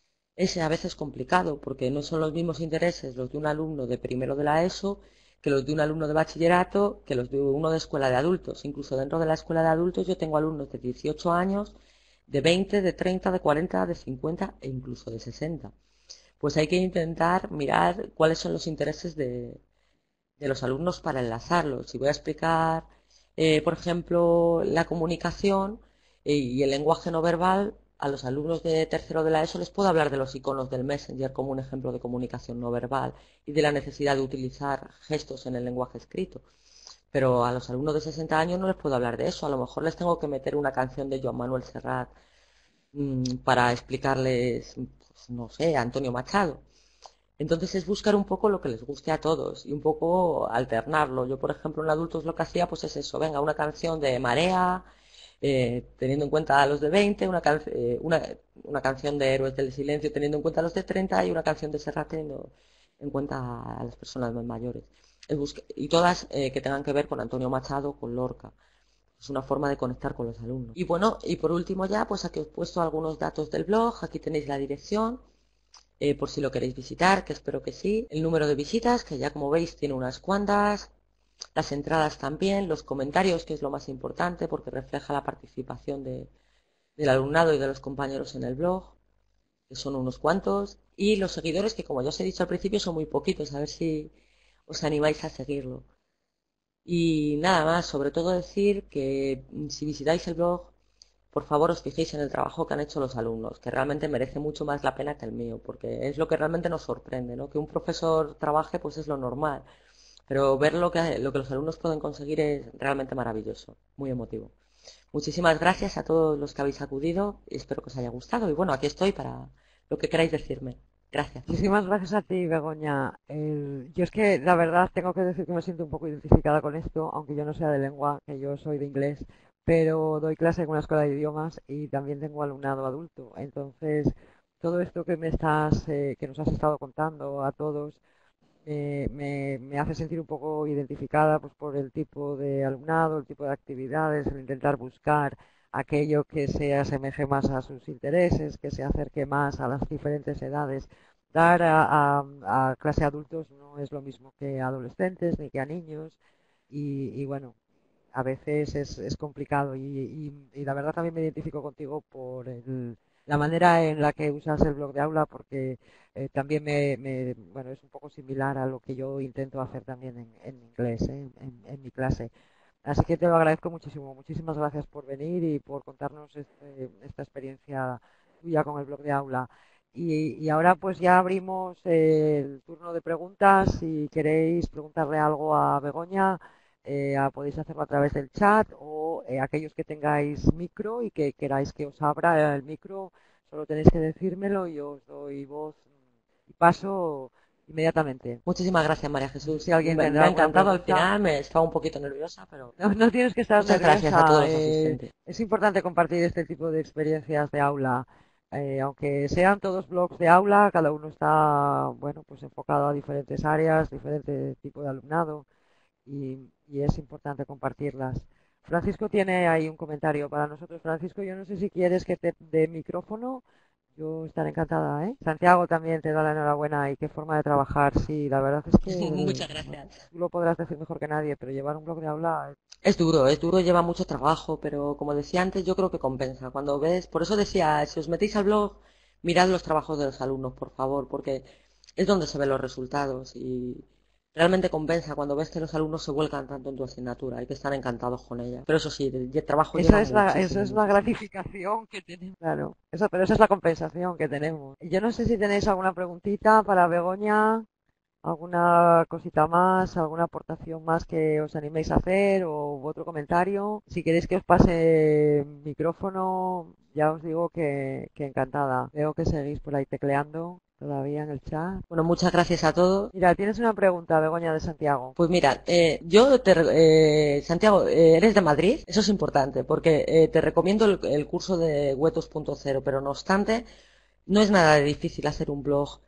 Es a veces complicado porque no son los mismos intereses los de un alumno de primero de la ESO que los de un alumno de bachillerato, que los de uno de escuela de adultos. Incluso dentro de la escuela de adultos yo tengo alumnos de dieciocho años, de veinte, de treinta, de cuarenta, de cincuenta e incluso de sesenta. Pues hay que intentar mirar cuáles son los intereses de, de los alumnos para enlazarlos. Si voy a explicar, eh, por ejemplo, la comunicación eh, y el lenguaje no verbal, a los alumnos de tercero de la ESO les puedo hablar de los iconos del Messenger como un ejemplo de comunicación no verbal y de la necesidad de utilizar gestos en el lenguaje escrito. Pero a los alumnos de sesenta años no les puedo hablar de eso. A lo mejor les tengo que meter una canción de Joan Manuel Serrat mmm, para explicarles, pues, no sé, a Antonio Machado. Entonces es buscar un poco lo que les guste a todos y un poco alternarlo. Yo, por ejemplo, en adultos lo que hacía pues es eso, venga, una canción de Marea, eh, teniendo en cuenta a los de veinte, una, can eh, una, una canción de Héroes del Silencio teniendo en cuenta a los de treinta y una canción de Serrat teniendo en cuenta a las personas más mayores. Y todas eh, que tengan que ver con Antonio Machado, con Lorca. Es una forma de conectar con los alumnos. Y bueno, y por último ya, pues aquí os he puesto algunos datos del blog, aquí tenéis la dirección. eh, por si lo queréis visitar, que espero que sí. El número de visitas, que ya como veis tiene unas cuantas. Las entradas también, los comentarios, que es lo más importante porque refleja la participación de, del alumnado y de los compañeros en el blog, que son unos cuantos. Y los seguidores, que como ya os he dicho al principio, son muy poquitos. A ver si os animáis a seguirlo. Y nada más, sobre todo decir que si visitáis el blog, por favor os fijéis en el trabajo que han hecho los alumnos, que realmente merece mucho más la pena que el mío, porque es lo que realmente nos sorprende, ¿no? Que un profesor trabaje, pues es lo normal, pero ver lo que, lo que los alumnos pueden conseguir es realmente maravilloso, muy emotivo. Muchísimas gracias a todos los que habéis acudido y espero que os haya gustado. Y bueno, aquí estoy para lo que queráis decirme. Gracias. Muchísimas gracias a ti, Begoña. El- Yo es que la verdad tengo que decir que me siento un poco identificada con esto, aunque yo no sea de lengua, que yo soy de inglés, pero doy clase en una escuela de idiomas y también tengo alumnado adulto. Entonces, todo esto que me estás, eh, que nos has estado contando a todos, me, me- me hace sentir un poco identificada pues, por el tipo de alumnado, el tipo de actividades, el intentar buscar aquello que se asemeje más a sus intereses, que se acerque más a las diferentes edades. Dar a, a- a clase de adultos no es lo mismo que a adolescentes ni que a niños y, y bueno, a veces es, es complicado y, y- y la verdad también me identifico contigo por el- la manera en la que usas el blog de aula porque eh, también me, me- bueno, es un poco similar a lo que yo intento hacer también en, en inglés, ¿eh? en, en mi clase. Así que te lo agradezco muchísimo. Muchísimas gracias por venir y por contarnos este- esta experiencia tuya con el blog de aula. Y, y ahora pues ya abrimos eh, el turno de preguntas. Si queréis preguntarle algo a Begoña, eh, a- podéis hacerlo a través del chat o eh, aquellos que tengáis micro y que queráis que os abra el micro, solo tenéis que decírmelo y yo os doy voz y paso inmediatamente. Muchísimas gracias, María No sé Jesús. si alguien Me, me tendrá ha alguna encantado al pregunta. final, me estaba un poquito nerviosa, pero No, no tienes que estar muchas gracias a todos nerviosa. los eh, asistentes. es importante compartir este tipo de experiencias de aula. Eh, aunque sean todos blogs de aula, cada uno está, bueno, pues enfocado a diferentes áreas, diferente tipo de alumnado y, y es importante compartirlas. Francisco tiene ahí un comentario para nosotros. Francisco, yo no sé si quieres que te dé micrófono. Yo estaré encantada, ¿eh? Santiago también te da la enhorabuena y qué forma de trabajar. Sí, la verdad es que el- Muchas bueno, gracias. tú lo podrás decir mejor que nadie, pero llevar un blog de aula Es duro, es duro, lleva mucho trabajo, pero como decía antes, yo creo que compensa. Cuando ves, por eso decía, si os metéis al blog, mirad los trabajos de los alumnos, por favor, porque es donde se ven los resultados y realmente compensa cuando ves que los alumnos se vuelcan tanto en tu asignatura y que están encantados con ella. Pero eso sí, el el trabajo esa lleva es la, esa muchísimo, es la muchísimo. gratificación que tenemos. Claro, eso, pero esa es la compensación que tenemos. Y yo no sé si tenéis alguna preguntita para Begoña, alguna cosita más, alguna aportación más que os animéis a hacer o otro comentario. Si queréis que os pase micrófono, ya os digo que, que encantada. Veo que seguís por ahí tecleando todavía en el chat. Bueno, muchas gracias a todos. Mira, tienes una pregunta, Begoña de Santiago. Pues mira, eh, yo te, re- eh, Santiago, eh, eres de Madrid, eso es importante, porque eh, te recomiendo el, el curso de Huetos punto cero, pero no obstante, no es nada difícil hacer un blog.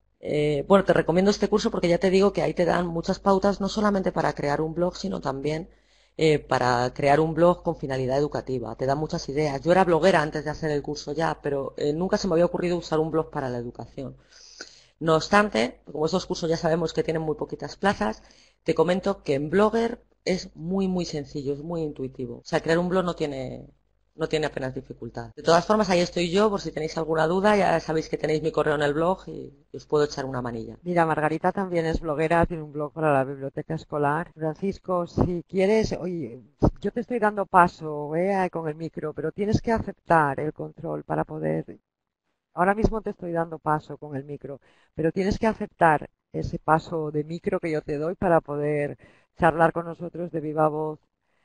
Eh, bueno, te recomiendo este curso porque ya te digo que ahí te dan muchas pautas, no solamente para crear un blog, sino también eh, para crear un blog con finalidad educativa. Te dan muchas ideas. Yo era bloguera antes de hacer el curso ya, pero eh, nunca se me había ocurrido usar un blog para la educación. No obstante, como estos cursos ya sabemos que tienen muy poquitas plazas, te comento que en Blogger es muy, muy sencillo, es muy intuitivo. O sea, crear un blog no tiene, no tiene apenas dificultad. De todas formas, ahí estoy yo, por si tenéis alguna duda, ya sabéis que tenéis mi correo en el blog y os puedo echar una manilla. Mira, Margarita también es bloguera, tiene un blog para la biblioteca escolar. Francisco, si quieres, oye, yo te estoy dando paso, eh, con el micro, pero tienes que aceptar el control para poder. Ahora mismo te estoy dando paso con el micro, pero tienes que aceptar ese paso de micro que yo te doy para poder charlar con nosotros de viva voz.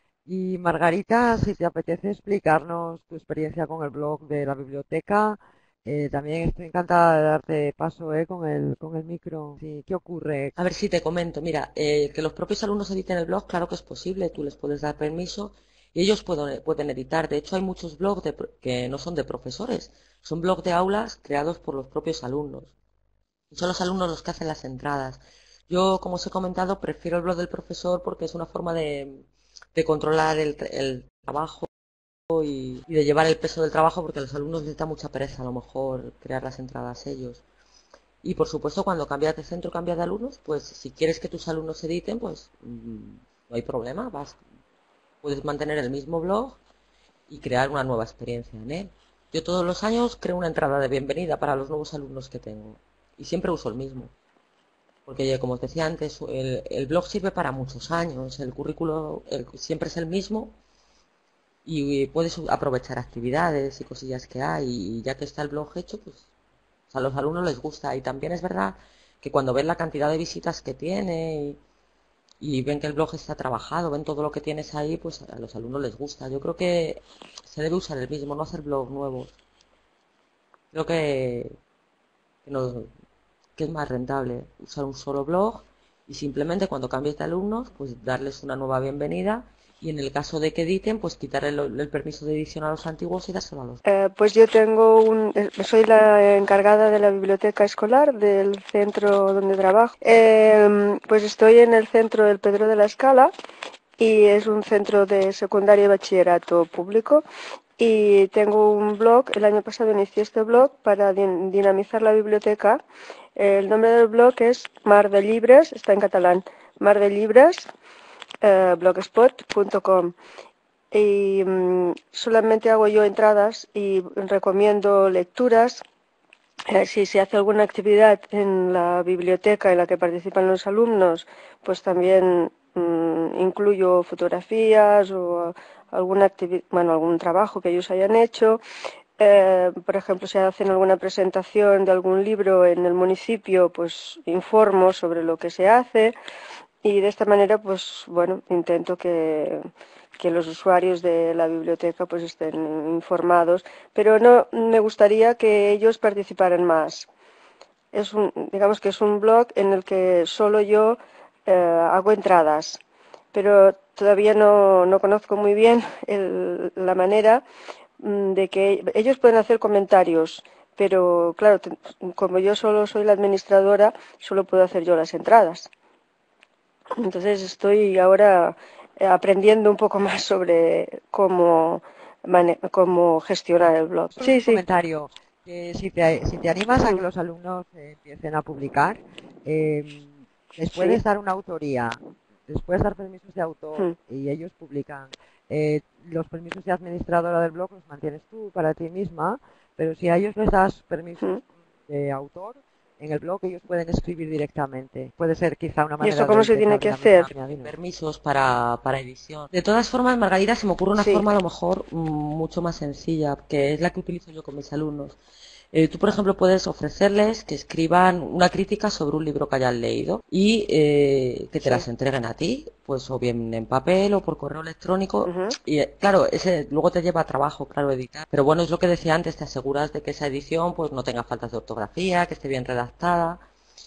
Y Margarita, si te apetece explicarnos tu experiencia con el blog de la biblioteca, eh, también estoy encantada de darte paso, eh, con el, con el micro. Sí, ¿qué ocurre? A ver si te comento, mira, eh, que los propios alumnos editen el blog, claro que es posible, tú les puedes dar permiso y ellos pueden, pueden editar. De hecho, hay muchos blogs de pro- que no son de profesores, son blogs de aulas creados por los propios alumnos. Son los alumnos los que hacen las entradas. Yo, como os he comentado, prefiero el blog del profesor porque es una forma de, de controlar el, el trabajo y, y de llevar el peso del trabajo porque a los alumnos les da mucha pereza a lo mejor crear las entradas ellos. Y por supuesto, cuando cambias de centro, cambias de alumnos, pues si quieres que tus alumnos editen, pues mm, no hay problema, vas, puedes mantener el mismo blog y crear una nueva experiencia en él. Yo todos los años creo una entrada de bienvenida para los nuevos alumnos que tengo y siempre uso el mismo. Porque como os decía antes, el, el blog sirve para muchos años, el currículo el- siempre es el mismo y puedes aprovechar actividades y cosillas que hay y ya que está el blog hecho, pues a los alumnos les gusta. Y también es verdad que cuando ven la cantidad de visitas que tiene y, y ven que el blog está trabajado, ven todo lo que tienes ahí, pues a los alumnos les gusta. Yo creo que se debe usar el mismo, no hacer blogs nuevos. Creo que, que, no- que es más rentable usar un solo blog y simplemente cuando cambies de alumnos, pues darles una nueva bienvenida y en el caso de que editen, pues quitar el, el permiso de edición a los antiguos y dárselo a los... Eh, pues yo tengo un, eh, soy la encargada de la biblioteca escolar del centro donde trabajo. Eh, pues estoy en el centro del Pedro de la Escala y es un centro de secundaria y bachillerato público. Y tengo un blog, el año pasado inicié este blog para din- dinamizar la biblioteca. El nombre del blog es Mar de Llibres, está en catalán, Mar de Llibres, eh, blogspot punto com. Y mm, solamente hago yo entradas y recomiendo lecturas. Eh, si se hace alguna actividad en la biblioteca en la que participan los alumnos, pues también mm, incluyo fotografías o alguna activi- bueno, algún trabajo que ellos hayan hecho. Eh, por ejemplo, si hacen alguna presentación de algún libro en el municipio, pues informo sobre lo que se hace y de esta manera, pues bueno, intento que, que los usuarios de la biblioteca pues estén informados, pero no me gustaría que ellos participaran más. Es un, digamos que es un blog en el que solo yo eh, hago entradas, pero todavía no, no conozco muy bien el- la manera mm, de que ellos pueden hacer comentarios, pero claro, te- como yo solo soy la administradora, solo puedo hacer yo las entradas. Entonces estoy ahora eh, aprendiendo un poco más sobre cómo, mane- cómo gestionar el blog. Solo Sí, un sí. comentario, que si te, si te animas a que Mm, los alumnos eh, empiecen a publicar, eh, les sí. puedes dar una autoría, les puedes dar permisos de autor Mm, y ellos publican. Eh, los permisos de administradora del blog los mantienes tú para ti misma, pero si a ellos les das permisos mm. de autor, en el blog ellos pueden escribir directamente. Puede ser quizá una ¿Y esto manera cómo de se tiene intentar que hacer? dinamizar. Dime. permisos para, para edición. De todas formas, Margarita, se me ocurre una Sí. forma a lo mejor mm, mucho más sencilla, que es la que utilizo yo con mis alumnos. Eh, tú, por ejemplo, puedes ofrecerles que escriban una crítica sobre un libro que hayan leído y eh, que te Sí. las entreguen a ti, pues o bien en papel o por correo electrónico. Ujú. Y eh, claro, ese luego te lleva trabajo, claro, editar. Pero bueno, es lo que decía antes, te aseguras de que esa edición pues no tenga faltas de ortografía, que esté bien redactada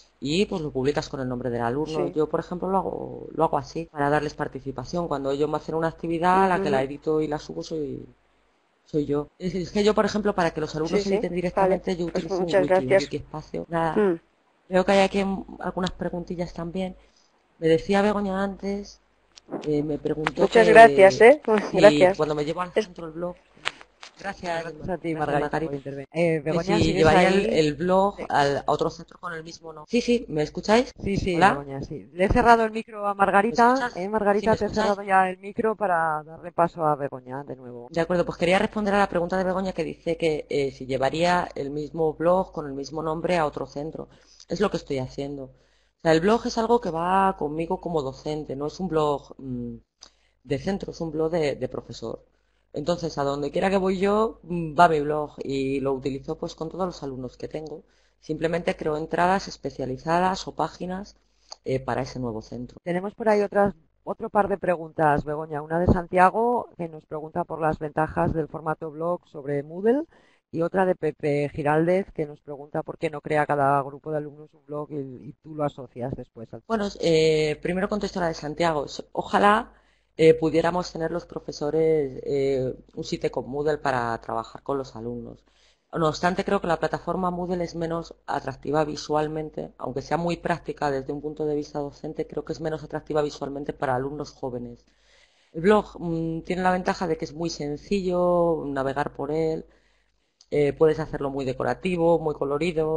y pues lo publicas con el nombre del alumno. Sí. Yo, por ejemplo, lo hago, lo hago así, para darles participación. Cuando ellos me hacen una actividad, la que la Ujú. edito y la subo soy, soy yo. Es, es que yo, por ejemplo, para que los Sí, alumnos sí. editen Vale. directamente, yo Pues utilizo un muchas wiki, un gracias. wiki espacio. Nada, Mm. veo que hay aquí en- algunas preguntillas también. Me decía Begoña antes, eh, me preguntó Muchas gracias, que ¿eh? si Gracias. cuando me llevo al Es- centro el blog, Nada, gracias, gracias a ti, gracias Margarita, por Margarita, intervenir. Eh, que Begoña, si ¿sigues llevaría el, ahí? el blog Le- al, a otro centro con el mismo nombre. Sí, sí, ¿me escucháis? Sí, sí, ¿Hola? Begoña, sí. Le he cerrado el micro a ¿Me Margarita. escuchas? ¿Eh, ¿Sí me Margarita? Te he escuchas? cerrado ya el micro para darle paso a Begoña de nuevo. De acuerdo, pues quería responder a la pregunta de Begoña que dice que eh, si llevaría el mismo blog con el mismo nombre a otro centro. Es lo que estoy haciendo. O sea, el blog es algo que va conmigo como docente, no es un blog mm, de centro, es un blog de, de profesor. Entonces, a donde quiera que voy yo, mm, va mi blog y lo utilizo pues con todos los alumnos que tengo. Simplemente creo entradas especializadas o páginas eh, para ese nuevo centro. Tenemos por ahí otras, otro par de preguntas, Begoña. Una de Santiago, que nos pregunta por las ventajas del formato blog sobre Moodle, y otra de Pepe Giraldez, que nos pregunta por qué no crea cada grupo de alumnos un blog y, y tú lo asocias después al... Bueno, eh, primero contesto la de Santiago. S- Ojalá eh, pudiéramos tener los profesores eh, un sitio con Moodle para trabajar con los alumnos. No obstante, creo que la plataforma Moodle es menos atractiva visualmente, aunque sea muy práctica desde un punto de vista docente, creo que es menos atractiva visualmente para alumnos jóvenes. El blog mm, tiene la ventaja de que es muy sencillo navegar por él, eh, puedes hacerlo muy decorativo, muy colorido,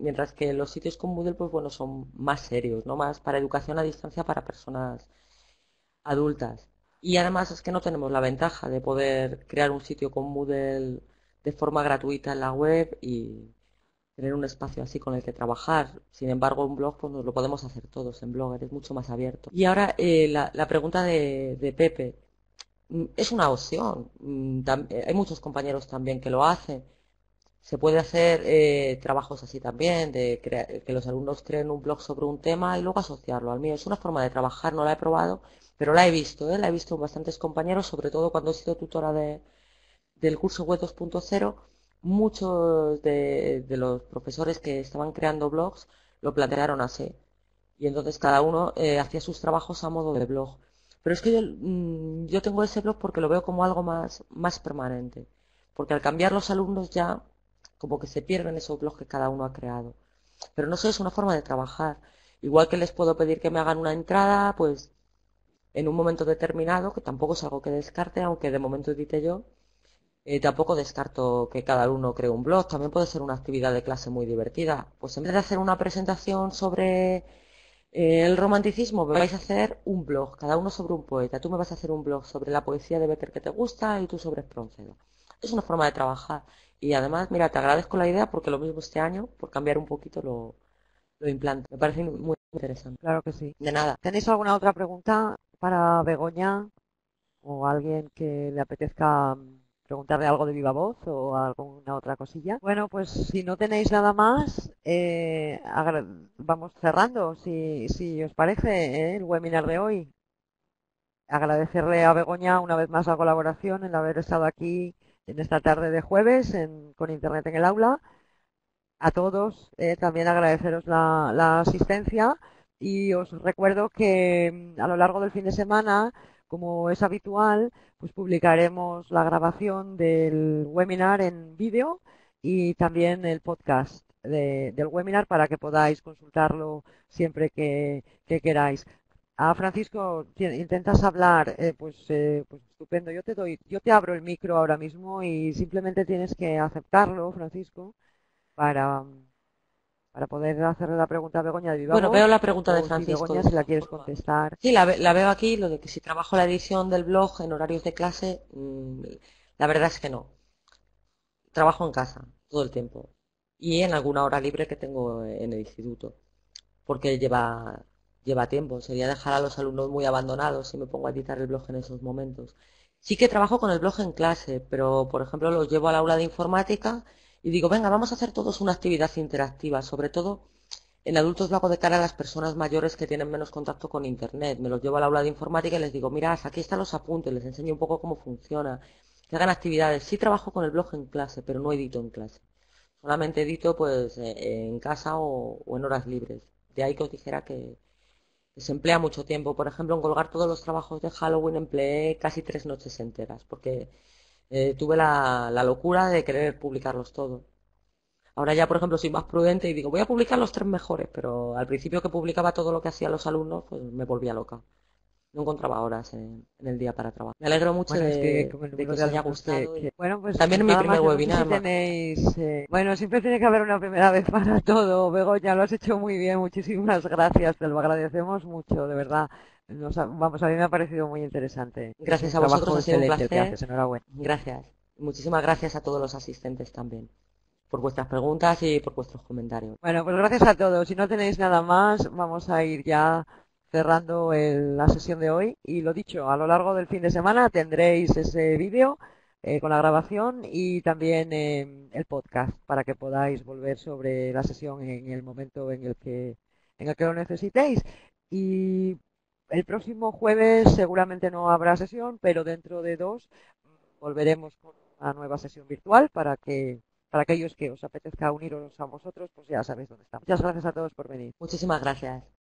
mientras que los sitios con Moodle, pues bueno, son más serios, ¿no? Más para educación a distancia para personas adultas. Y además es que no tenemos la ventaja de poder crear un sitio con Moodle de forma gratuita en la web y tener un espacio así con el que trabajar. Sin embargo, un blog pues nos lo podemos hacer todos en Blogger, es mucho más abierto. Y ahora eh, la, la pregunta de, de Pepe. Mm, Es una opción. Mm, tam- eh, Hay muchos compañeros también que lo hacen. Se puede hacer eh, trabajos así también, de crea- que los alumnos creen un blog sobre un tema y luego asociarlo al mío. Es una forma de trabajar, no la he probado, pero la he visto, ¿eh? La he visto en bastantes compañeros, sobre todo cuando he sido tutora de, del curso web dos punto cero. Muchos de, de los profesores que estaban creando blogs lo plantearon así. Y entonces cada uno eh, hacía sus trabajos a modo de blog. Pero es que yo, mm, yo tengo ese blog porque lo veo como algo más, más permanente. Porque al cambiar los alumnos ya como que se pierden esos blogs que cada uno ha creado. Pero no sé, es una forma de trabajar. Igual que les puedo pedir que me hagan una entrada, pues en un momento determinado, que tampoco es algo que descarte, aunque de momento edite yo, eh, tampoco descarto que cada uno cree un blog. También puede ser una actividad de clase muy divertida. Pues en vez de hacer una presentación sobre eh, el romanticismo, me vais a hacer un blog, cada uno sobre un poeta. Tú me vas a hacer un blog sobre la poesía de Becker que te gusta y tú sobre Espronceda. Es una forma de trabajar. Y además, mira, te agradezco la idea porque lo mismo este año, por cambiar un poquito, lo, lo implanto. Me parece muy interesante. Claro que sí. De nada. ¿Tenéis alguna otra pregunta para Begoña o alguien que le apetezca mm, preguntarle algo de viva voz o alguna otra cosilla? Bueno, pues si no tenéis nada más, eh, agra- vamos cerrando, si, si os parece, ¿eh? El webinar de hoy. Agradecerle a Begoña una vez más la colaboración en haber estado aquí en esta tarde de jueves en- con Internet en el aula. A todos eh, también agradeceros la, la asistencia y os recuerdo que mm, a lo largo del fin de semana, como es habitual, pues publicaremos la grabación del webinar en vídeo y también el podcast de- del webinar para que podáis consultarlo siempre que, que queráis. A Francisco, ti- intentas hablar, eh, pues, eh, pues estupendo. Yo te doy, yo te abro el micro ahora mismo y simplemente tienes que aceptarlo, Francisco, para, para poder hacerle la pregunta a Begoña de viva Bueno, voz, veo la pregunta de o si Francisco de Begoña, si la todas quieres formas. contestar. Sí, la, ve- la veo aquí, lo de que si trabajo la edición del blog en horarios de clase, mm, la verdad es que no. Trabajo en casa todo el tiempo y en alguna hora libre que tengo en el instituto, porque lleva, lleva tiempo. Sería dejar a los alumnos muy abandonados si me pongo a editar el blog en esos momentos. Sí que trabajo con el blog en clase, pero por ejemplo los llevo al aula de informática y digo, venga, vamos a hacer todos una actividad interactiva, sobre todo en adultos lo hago de cara a las personas mayores que tienen menos contacto con Internet. Me los llevo al aula de informática y les digo, mirad, aquí están los apuntes, les enseño un poco cómo funciona, que hagan actividades. Sí trabajo con el blog en clase, pero no edito en clase. Solamente edito pues eh, en casa o, o en horas libres. De ahí que os dijera que, que se emplea mucho tiempo. Por ejemplo, en colgar todos los trabajos de Halloween empleé casi tres noches enteras, porque eh, tuve la, la locura de querer publicarlos todos. Ahora ya, por ejemplo, soy más prudente y digo, voy a publicar los tres mejores, pero al principio que publicaba todo lo que hacían los alumnos, pues me volvía loca. No encontraba horas en, en el día para trabajar. Me alegro mucho Bueno, es que de, con el de que número de os haya alumnos que, gustado que- y Bueno, pues, también pues en mi nada primer más, yo no sé si webinar, ma- tenéis... eh, Bueno, siempre tiene que haber una primera vez para todo. Begoña, lo has hecho muy bien, muchísimas gracias, te lo agradecemos mucho, de verdad. Nos ha- vamos, a mí me ha parecido muy interesante. Es gracias un a vosotros trabajo ha sido un excelente el que placer. haces, enhorabuena. Gracias. Muchísimas gracias a todos los asistentes también por vuestras preguntas y por vuestros comentarios. Bueno, pues gracias a todos. Si no tenéis nada más, vamos a ir ya cerrando el- la sesión de hoy. Y lo dicho, a lo largo del fin de semana tendréis ese vídeo eh, con la grabación y también eh, el podcast para que podáis volver sobre la sesión en el momento en el que, en el que lo necesitéis. Y el próximo jueves seguramente no habrá sesión, pero dentro de dos mm, volveremos con una nueva sesión virtual para que para aquellos que os apetezca uniros a vosotros, pues ya sabéis dónde estamos. Muchas gracias a todos por venir. Muchísimas gracias.